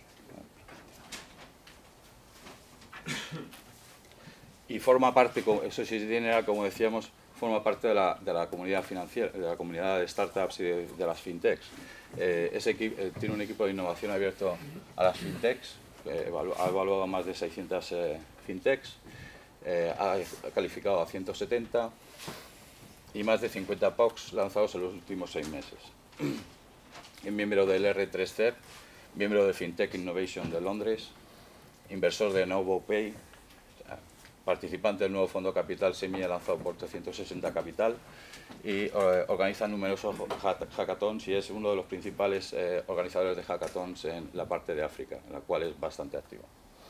Y forma parte, Société Générale, como decíamos, forma parte de la comunidad financiera, de la comunidad de startups y de las fintechs. Tiene un equipo de innovación abierto a las fintechs, ha evaluado a más de 600 fintechs, ha calificado a 170 y más de 50 POCs lanzados en los últimos 6 meses. Es miembro del R3CEP, miembro de FinTech Innovation de Londres, inversor de NovoPay, participante del nuevo fondo capital Semilla lanzado por 360 Capital y organiza numerosos hackathons y es uno de los principales organizadores de hackathons en la parte de África, en la cual es bastante activo.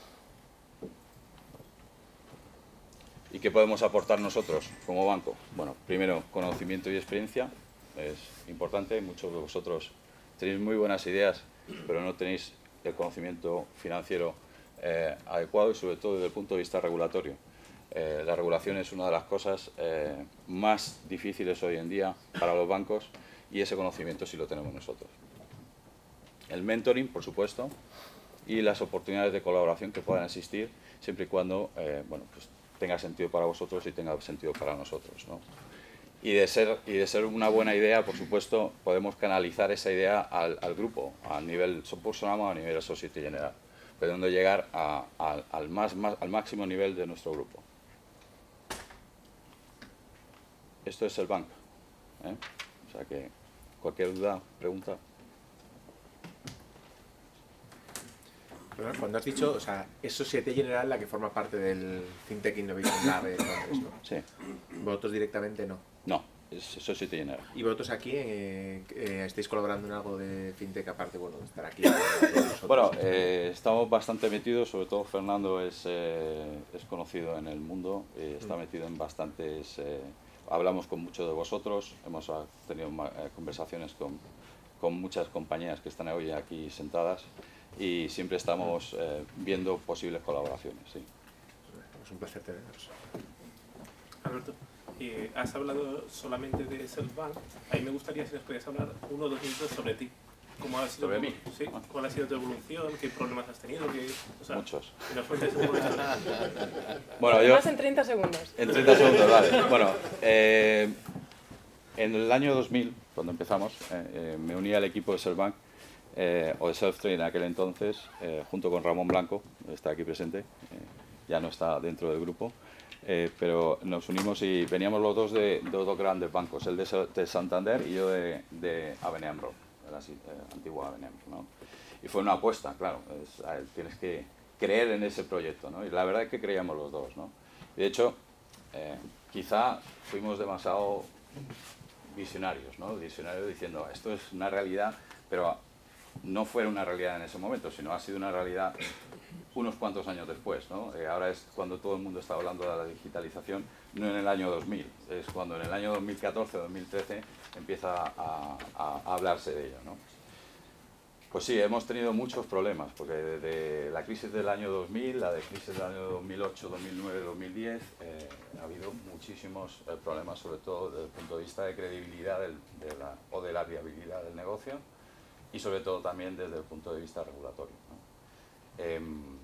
¿Y qué podemos aportar nosotros como banco? Bueno, primero, conocimiento y experiencia, es importante. Muchos de vosotros tenéis muy buenas ideas, pero no tenéis el conocimiento financiero adecuado y sobre todo desde el punto de vista regulatorio. La regulación es una de las cosas más difíciles hoy en día para los bancos y ese conocimiento sí lo tenemos nosotros. El mentoring, por supuesto, y las oportunidades de colaboración que puedan existir siempre y cuando bueno, pues, tenga sentido para vosotros y tenga sentido para nosotros, ¿no? Y de ser una buena idea, por supuesto, podemos canalizar esa idea al grupo, a nivel Boursorama o a nivel Société Générale. pretendo llegar al máximo nivel de nuestro grupo. Esto es el banco, ¿eh? O sea que cualquier duda, pregunta. Cuando has dicho, o sea, es Societe Generale la que forma parte del FinTech Innovation Lab de Londres, ¿no? Sí. Vosotros directamente no. No, es Societe Generale. ¿Y vosotros aquí estáis colaborando en algo de FinTech aparte, bueno, de estar aquí? Bueno, estamos bastante metidos, sobre todo Fernando es conocido en el mundo, está metido en bastantes... hablamos con muchos de vosotros, hemos tenido conversaciones con muchas compañías que están hoy aquí sentadas y siempre estamos viendo posibles colaboraciones, sí. Es un placer teneros. Alberto, has hablado solamente de SelfBank. A mí me gustaría si nos podías hablar 1 o 2 minutos sobre ti. ¿Cómo ha sido ¿Sobre mí? Sí, ¿cuál ha sido tu evolución? ¿Qué problemas has tenido? O sea, Muchos. que nos cuentes un poco de eso. Bueno, yo... Más en 30 segundos. En 30 segundos, vale. Bueno, en el año 2000, cuando empezamos, me uní al equipo de SelfBank, o de SelfTrade en aquel entonces, junto con Ramón Blanco, que está aquí presente, ya no está dentro del grupo, pero nos unimos y veníamos los dos de dos grandes bancos, el de Santander y yo de ABN AMRO, la antigua ABN AMRO, ¿no? Y fue una apuesta, claro, tienes que creer en ese proyecto, ¿no? Y la verdad es que creíamos los dos, ¿no? De hecho, quizá fuimos demasiado visionarios, ¿no? Visionarios diciendo, esto es una realidad, pero no fue una realidad en ese momento, sino ha sido una realidad unos cuantos años después, ¿no? Ahora es cuando todo el mundo está hablando de la digitalización, no en el año 2000, es cuando en el año 2014 o 2013 empieza a hablarse de ello, ¿no? Pues sí, hemos tenido muchos problemas, porque desde la crisis del año 2000, la de crisis del año 2008, 2009, 2010, ha habido muchísimos problemas, sobre todo desde el punto de vista de credibilidad o de la viabilidad del negocio, y sobre todo también desde el punto de vista regulatorio, ¿no?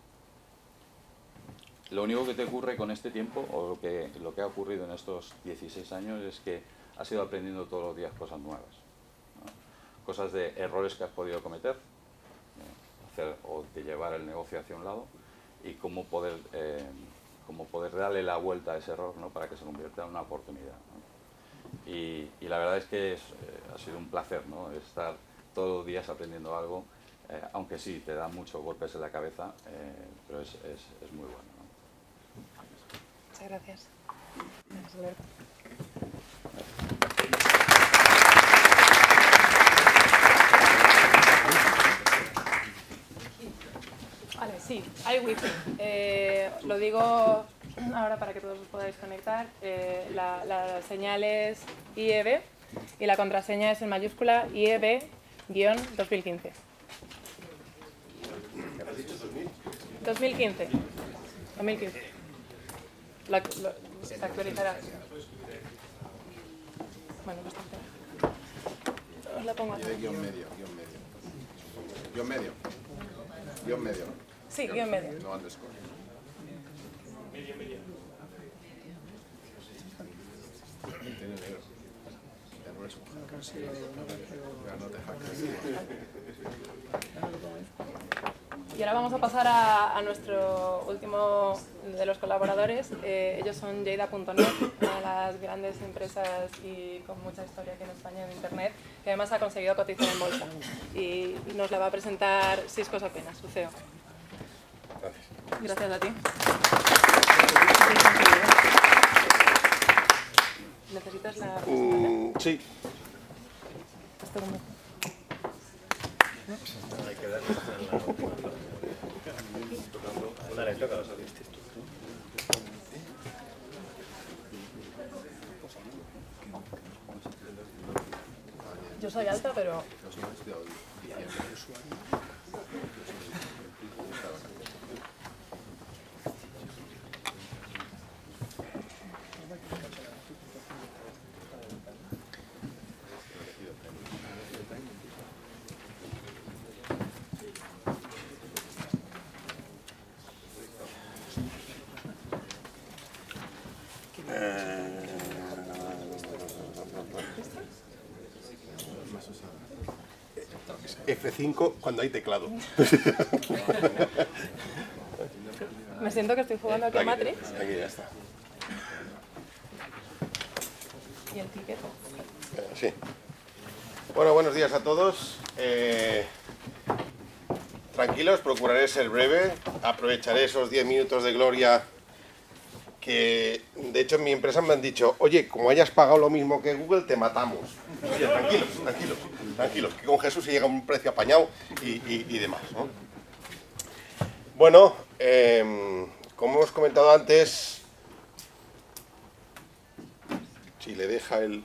Lo único que te ocurre con este tiempo, o lo que ha ocurrido en estos 16 años, es que has ido aprendiendo todos los días cosas nuevas, ¿no? Cosas de errores que has podido cometer, o de llevar el negocio hacia un lado, y cómo poder darle la vuelta a ese error, ¿no? Para que se convierta en una oportunidad, ¿no? Y la verdad es que ha sido un placer, ¿no? Estar todos los días aprendiendo algo, aunque sí, te da muchos golpes en la cabeza, pero es muy bueno, ¿no? Muchas gracias. Gracias, Alberto. Vale, sí, hay wifi. Lo digo ahora para que todos os podáis conectar. La señal es IEB y la contraseña es en mayúscula IEB-2015. 2015. 2015. Se actualizará. Bueno, bastante. Os la pongo aquí. Guión medio. Sí, guión medio. No underscore. Tiene negro. Ya no es un hacker. Ya no te hackeas. Y ahora vamos a pasar a nuestro último de los colaboradores. Ellos son Lleida.net, una de las grandes empresas y con mucha historia aquí en España en Internet, que además ha conseguido cotizar en bolsa. Y nos la va a presentar Sisco Sopena, su CEO. Gracias. Gracias a ti. ¿Necesitas la presentación? Sí. Esto como... Hay que darle la última. Dale, toca los artistas. Yo soy alta, pero... Más usada. F5 cuando hay teclado. Me siento que estoy jugando aquí a Matrix. Aquí ya está. Y el ticket. Sí. Bueno, buenos días a todos. Tranquilos, procuraré ser breve. Aprovecharé esos 10 minutos de gloria que, de hecho, en mi empresa me han dicho: oye, como hayas pagado lo mismo que Google, te matamos. Oye, tranquilos, que con Jesús se llega a un precio apañado y demás, ¿no? Bueno, como hemos comentado antes, si le deja el...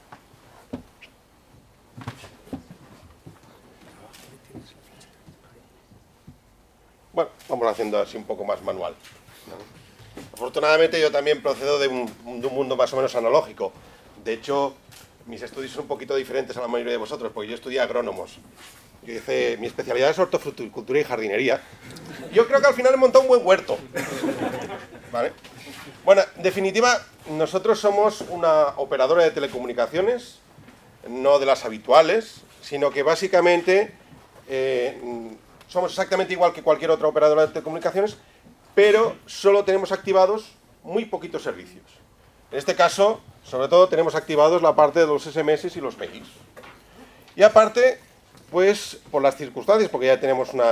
Bueno, vamos haciendo así un poco más manual, ¿no? Afortunadamente yo también procedo de un mundo más o menos analógico. De hecho, mis estudios son un poquito diferentes a la mayoría de vosotros, porque yo estudié agrónomos. Yo hice, mi especialidad es hortofruticultura y jardinería. Yo creo que al final he montado un buen huerto, ¿vale? Bueno, en definitiva, nosotros somos una operadora de telecomunicaciones, no de las habituales, sino que básicamente somos exactamente igual que cualquier otra operadora de telecomunicaciones, pero solo tenemos activados muy poquitos servicios. En este caso, sobre todo, tenemos activados la parte de los SMS y los mails. Y aparte, pues, por las circunstancias, porque ya tenemos un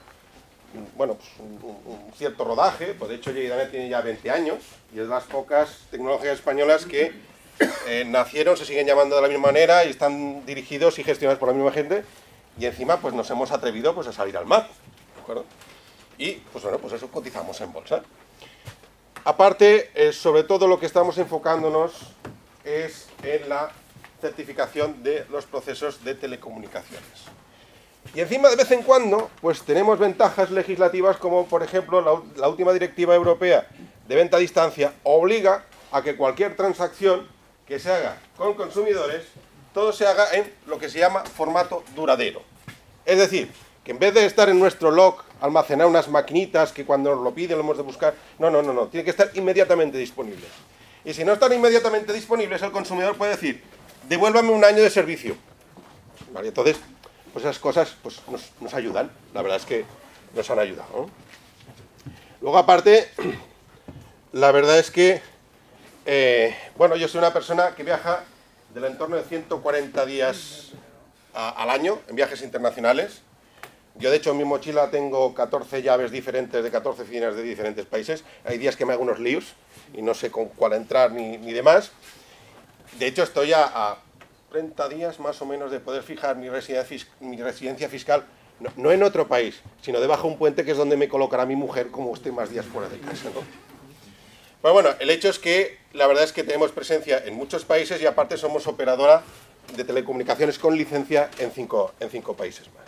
cierto rodaje, pues de hecho Lleida tiene ya 20 años, y es de las pocas tecnologías españolas que nacieron, se siguen llamando de la misma manera, y están dirigidos y gestionados por la misma gente, y encima, pues nos hemos atrevido pues a salir al mar, ¿de acuerdo? Y, pues bueno, pues eso cotizamos en bolsa. Aparte, sobre todo lo que estamos enfocándonos es en la certificación de los procesos de telecomunicaciones. Y encima, de vez en cuando, pues tenemos ventajas legislativas como, por ejemplo, la última directiva europea de venta a distancia obliga a que cualquier transacción que se haga con consumidores, todo se haga en lo que se llama formato duradero. Es decir, que en vez de estar en nuestro log, almacenar unas maquinitas que cuando nos lo piden lo hemos de buscar, no, tiene que estar inmediatamente disponible. Y si no están inmediatamente disponibles, el consumidor puede decir: devuélvame un año de servicio. ¿Vale? Entonces, pues esas cosas pues, nos ayudan, la verdad es que nos han ayudado, ¿no? Luego, aparte, la verdad es que, bueno, yo soy una persona que viaja del entorno de 140 días al año en viajes internacionales. Yo, de hecho, en mi mochila tengo 14 llaves diferentes de 14 oficinas de diferentes países. Hay días que me hago unos líos y no sé con cuál entrar ni demás. De hecho, estoy a 30 días más o menos de poder fijar mi residencia fiscal, no en otro país, sino debajo de un puente, que es donde me colocará mi mujer como esté más días fuera de casa, ¿no? Pero bueno, el hecho es que la verdad es que tenemos presencia en muchos países y aparte somos operadora de telecomunicaciones con licencia en cinco países más.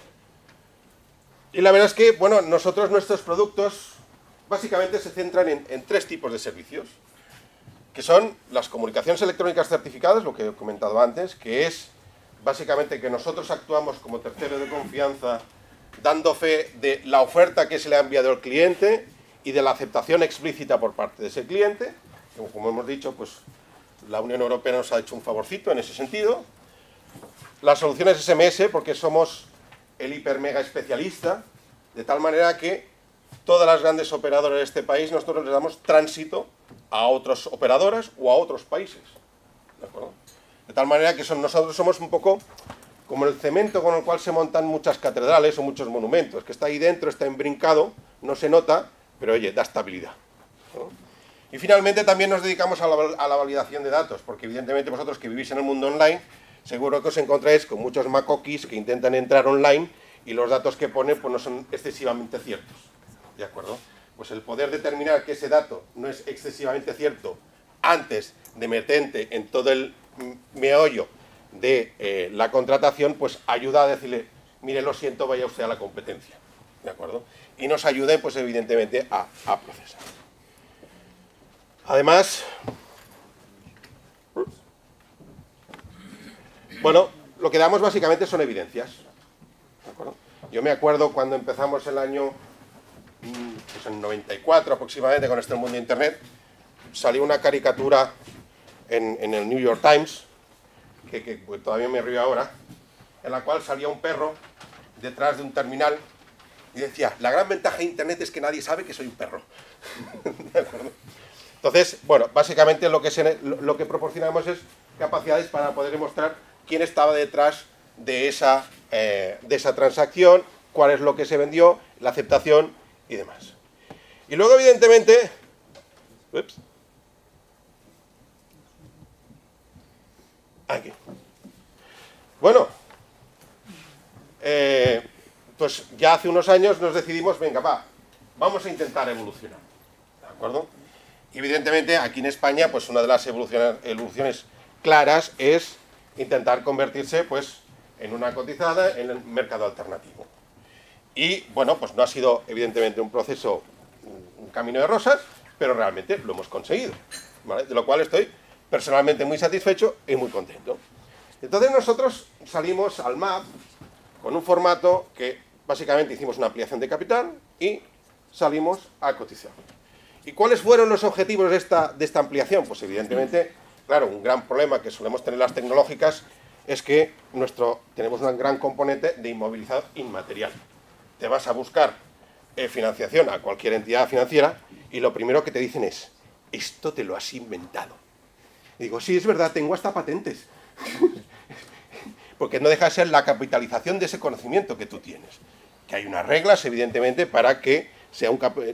Y la verdad es que, bueno, nuestros productos básicamente se centran en tres tipos de servicios, que son las comunicaciones electrónicas certificadas, lo que he comentado antes, que es básicamente que nosotros actuamos como tercero de confianza, dando fe de la oferta que se le ha enviado al cliente y de la aceptación explícita por parte de ese cliente. Como hemos dicho, pues la Unión Europea nos ha hecho un favorcito en ese sentido. Las soluciones SMS, porque somos el hiper mega especialista, de tal manera que todas las grandes operadoras de este país nosotros les damos tránsito a otras operadoras o a otros países, ¿de acuerdo? De tal manera que nosotros somos un poco como el cemento con el cual se montan muchas catedrales o muchos monumentos, que está ahí dentro, está embrincado, no se nota, pero oye, da estabilidad, ¿no? Y finalmente también nos dedicamos a la validación de datos, porque evidentemente vosotros que vivís en el mundo online, seguro que os encontráis con muchos macoquis que intentan entrar online y los datos que ponen pues no son excesivamente ciertos, ¿de acuerdo? Pues el poder determinar que ese dato no es excesivamente cierto antes de meterte en todo el meollo de la contratación, pues ayuda a decirle: mire, lo siento, vaya usted a la competencia, ¿de acuerdo? Y nos ayude, pues evidentemente, a procesar. Además, bueno, lo que damos básicamente son evidencias, ¿de acuerdo? Yo me acuerdo cuando empezamos el año, pues en 94 aproximadamente, con este mundo de Internet, salió una caricatura en el New York Times, que pues todavía me río ahora, en la cual salía un perro detrás de un terminal y decía, la gran ventaja de Internet es que nadie sabe que soy un perro. ¿De acuerdo? Entonces, bueno, básicamente lo que proporcionamos es capacidades para poder demostrar quién estaba detrás de esa transacción, cuál es lo que se vendió, la aceptación y demás. Y luego, evidentemente, aquí. Bueno, pues ya hace unos años nos decidimos, venga, vamos a intentar evolucionar, ¿de acuerdo? Y evidentemente aquí en España, pues una de las evoluciones claras es intentar convertirse, pues, en una cotizada en el mercado alternativo. Y, bueno, pues no ha sido, evidentemente, un proceso, un camino de rosas, pero realmente lo hemos conseguido, ¿vale? De lo cual estoy personalmente muy satisfecho y muy contento. Entonces nosotros salimos al MAP con un formato que básicamente hicimos una ampliación de capital y salimos a cotizar. ¿Y cuáles fueron los objetivos de esta ampliación? Pues evidentemente, claro, un gran problema que solemos tener las tecnológicas es que tenemos un gran componente de inmovilizado inmaterial. Te vas a buscar financiación a cualquier entidad financiera y lo primero que te dicen es, esto te lo has inventado. Y digo, sí, es verdad, tengo hasta patentes. Porque no deja de ser la capitalización de ese conocimiento que tú tienes. Que hay unas reglas, evidentemente, para que sea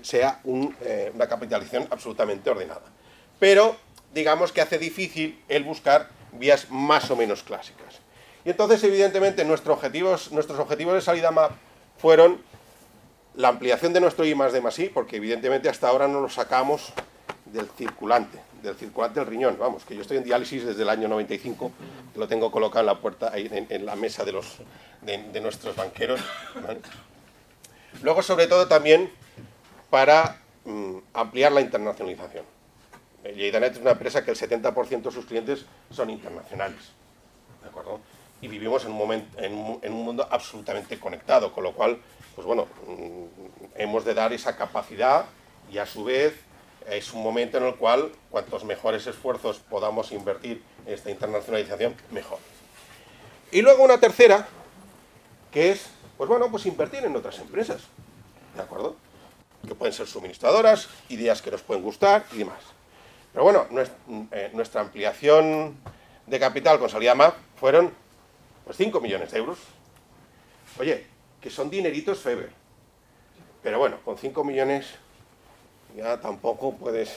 una capitalización absolutamente ordenada. Pero, digamos que hace difícil el buscar vías más o menos clásicas. Y entonces, evidentemente, nuestros objetivos de salida MAP fueron la ampliación de nuestro I+D+I, porque evidentemente hasta ahora no lo sacamos del circulante del riñón, vamos, que yo estoy en diálisis desde el año 95, lo tengo colocado en la puerta, ahí en la mesa de nuestros banqueros, ¿vale? Luego, sobre todo, también para ampliar la internacionalización. Lleidanet es una empresa que el 70% de sus clientes son internacionales, ¿de acuerdo? Y vivimos en un mundo absolutamente conectado, con lo cual, pues bueno, hemos de dar esa capacidad y a su vez es un momento en el cual cuantos mejores esfuerzos podamos invertir en esta internacionalización, mejor. Y luego una tercera, que es, pues bueno, pues invertir en otras empresas, ¿de acuerdo? Que pueden ser suministradoras, ideas que nos pueden gustar y demás. Pero bueno, nuestra ampliación de capital con salida MAP fueron pues 5 millones de euros. Oye, que son dineritos Feber. Pero bueno, con 5 millones ya tampoco puedes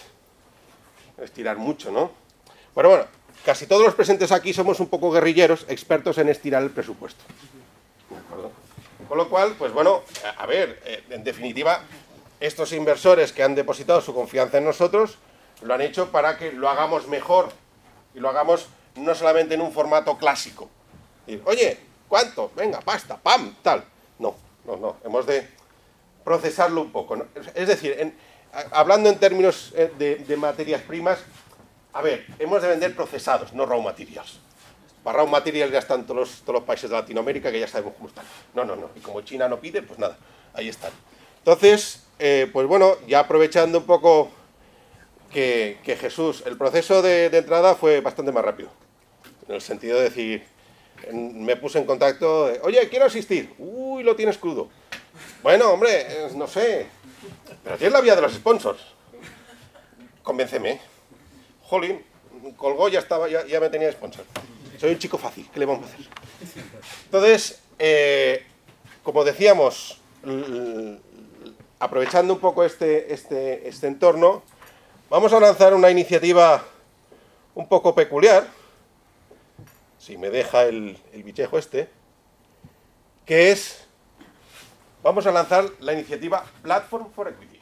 estirar mucho, ¿no? Pero bueno, casi todos los presentes aquí somos un poco guerrilleros, expertos en estirar el presupuesto. ¿De acuerdo? Con lo cual, pues bueno, a ver, en definitiva, estos inversores que han depositado su confianza en nosotros lo han hecho para que lo hagamos mejor y lo hagamos no solamente en un formato clásico. Decir, oye, ¿cuánto? Venga, pasta, pam, tal. No, hemos de procesarlo un poco, ¿no? Es decir, hablando en términos de materias primas, a ver, hemos de vender procesados, no raw materials. Para raw materials ya están todos los países de Latinoamérica que ya sabemos cómo están. No, y como China no pide, pues nada, ahí están. Entonces, pues bueno, ya aprovechando un poco que Jesús, el proceso de entrada fue bastante más rápido. En el sentido de decir, me puse en contacto, oye, quiero asistir. Uy, lo tienes crudo. Bueno, hombre, no sé, pero tienes la vía de los sponsors. Convénceme. Jolín, colgó, ya me tenía de sponsor. Soy un chico fácil, ¿qué le vamos a hacer? Entonces, como decíamos, aprovechando un poco este entorno, vamos a lanzar una iniciativa un poco peculiar, si me deja el bichejo que es, vamos a lanzar la iniciativa Platform for Equity.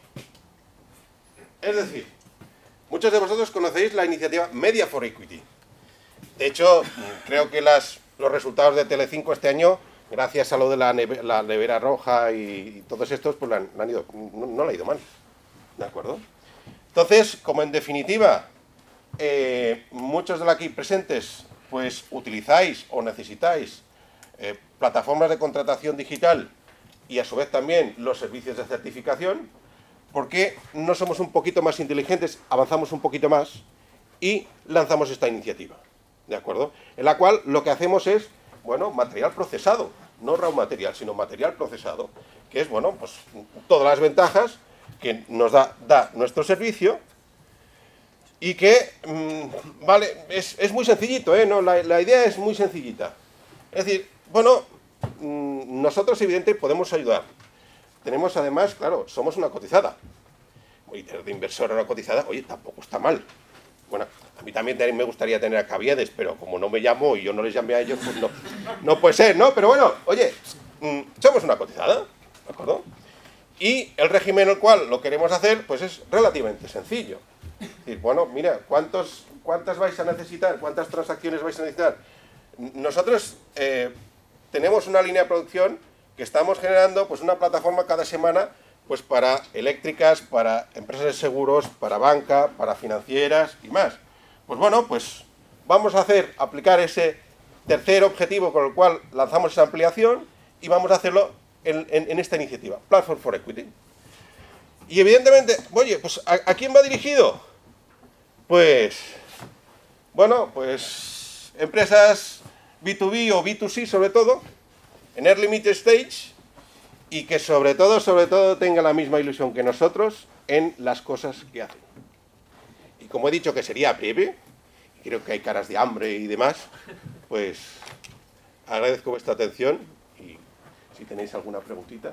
Es decir, muchos de vosotros conocéis la iniciativa Media for Equity. De hecho, creo que los resultados de Telecinco este año, gracias a lo de la nevera roja y todos estos, pues no le ha ido mal. ¿De acuerdo? Entonces, como en definitiva, muchos de los aquí presentes, pues utilizáis o necesitáis plataformas de contratación digital y a su vez también los servicios de certificación, ¿por qué no somos un poquito más inteligentes, avanzamos un poquito más y lanzamos esta iniciativa? ¿De acuerdo? En la cual lo que hacemos es, bueno, material procesado, no raw material, sino material procesado, que es, bueno, pues todas las ventajas que nos da nuestro servicio y que, vale, es muy sencillito, ¿no? La idea es muy sencillita. Es decir, bueno, nosotros evidentemente podemos ayudar. Tenemos además, claro, somos una cotizada. Y tener de inversor a una cotizada, oye, tampoco está mal. Bueno, a mí también me gustaría tener a Caviedes, pero como no me llamo y yo no les llamé a ellos, pues no puede ser, ¿no? Pero bueno, oye, somos una cotizada, ¿de acuerdo? Y el régimen en el cual lo queremos hacer, pues es relativamente sencillo. Es decir, bueno, mira, ¿cuántas vais a necesitar? ¿Cuántas transacciones vais a necesitar? Nosotros tenemos una línea de producción que estamos generando, pues una plataforma cada semana, pues para eléctricas, para empresas de seguros, para banca, para financieras y más. Pues bueno, pues vamos a aplicar ese tercer objetivo con el cual lanzamos esa ampliación y vamos a hacerlo en esta iniciativa, Platform for Equity. Y evidentemente, oye, pues ¿a quién va dirigido? Pues, bueno, pues empresas B2B o B2C sobre todo, en Early Mid Stage, y que sobre todo tenga la misma ilusión que nosotros en las cosas que hacen. Y como he dicho que sería breve, creo que hay caras de hambre y demás, pues agradezco vuestra atención y si tenéis alguna preguntita.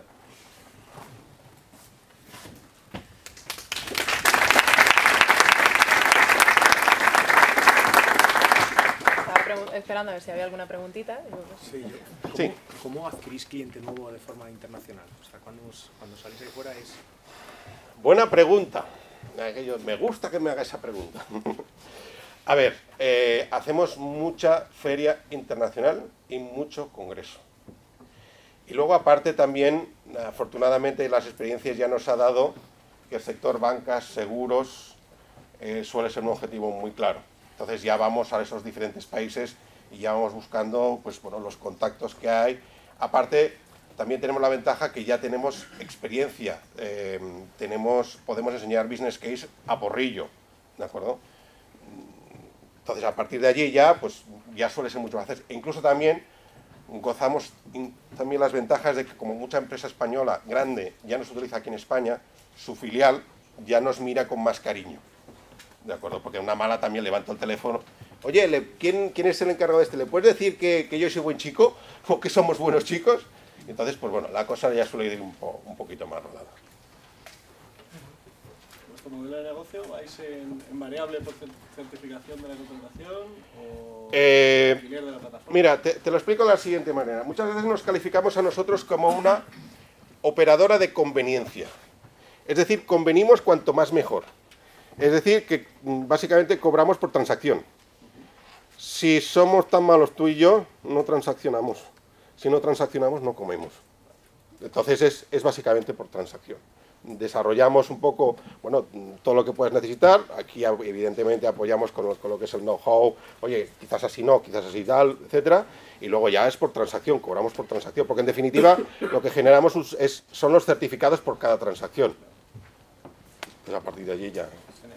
Esperando a ver si había alguna preguntita. Sí, Sí. ¿Cómo adquirís cliente nuevo de forma internacional? O sea, cuando salís ahí fuera es... Buena pregunta. Me gusta que me haga esa pregunta. A ver, hacemos mucha feria internacional y mucho congreso. Y luego aparte también, afortunadamente, las experiencias ya nos ha dado que el sector bancas, seguros, suele ser un objetivo muy claro. Entonces ya vamos a esos diferentes países y ya vamos buscando, pues bueno, los contactos que hay. Aparte, también tenemos la ventaja que ya tenemos experiencia, podemos enseñar business case a porrillo, ¿de acuerdo? Entonces a partir de allí ya, pues ya suele ser mucho más fácil. E incluso también gozamos también las ventajas de que como mucha empresa española grande ya nos utiliza aquí en España, su filial ya nos mira con más cariño. ¿De acuerdo? Porque una mala también levanto el teléfono. Oye, ¿quién es el encargado de este? ¿Le puedes decir que yo soy buen chico? ¿O que somos buenos chicos? Entonces, pues bueno, la cosa ya suele ir un poquito más rodada. ¿Vuestro modelo de negocio vais en variable por certificación de la contratación o alquiler de la plataforma? Mira, te lo explico de la siguiente manera. Muchas veces nos calificamos a nosotros como una operadora de conveniencia. Es decir, convenimos cuanto más mejor. Es decir, que básicamente cobramos por transacción. Si somos tan malos tú y yo, no transaccionamos. Si no transaccionamos, no comemos. Entonces es básicamente por transacción. Desarrollamos un poco, bueno, todo lo que puedes necesitar. Aquí evidentemente apoyamos con lo que es el know-how. Oye, quizás así no, quizás así tal, etcétera. Y luego ya es por transacción, cobramos por transacción. Porque en definitiva lo que generamos son los certificados por cada transacción. Pues a partir de allí ya...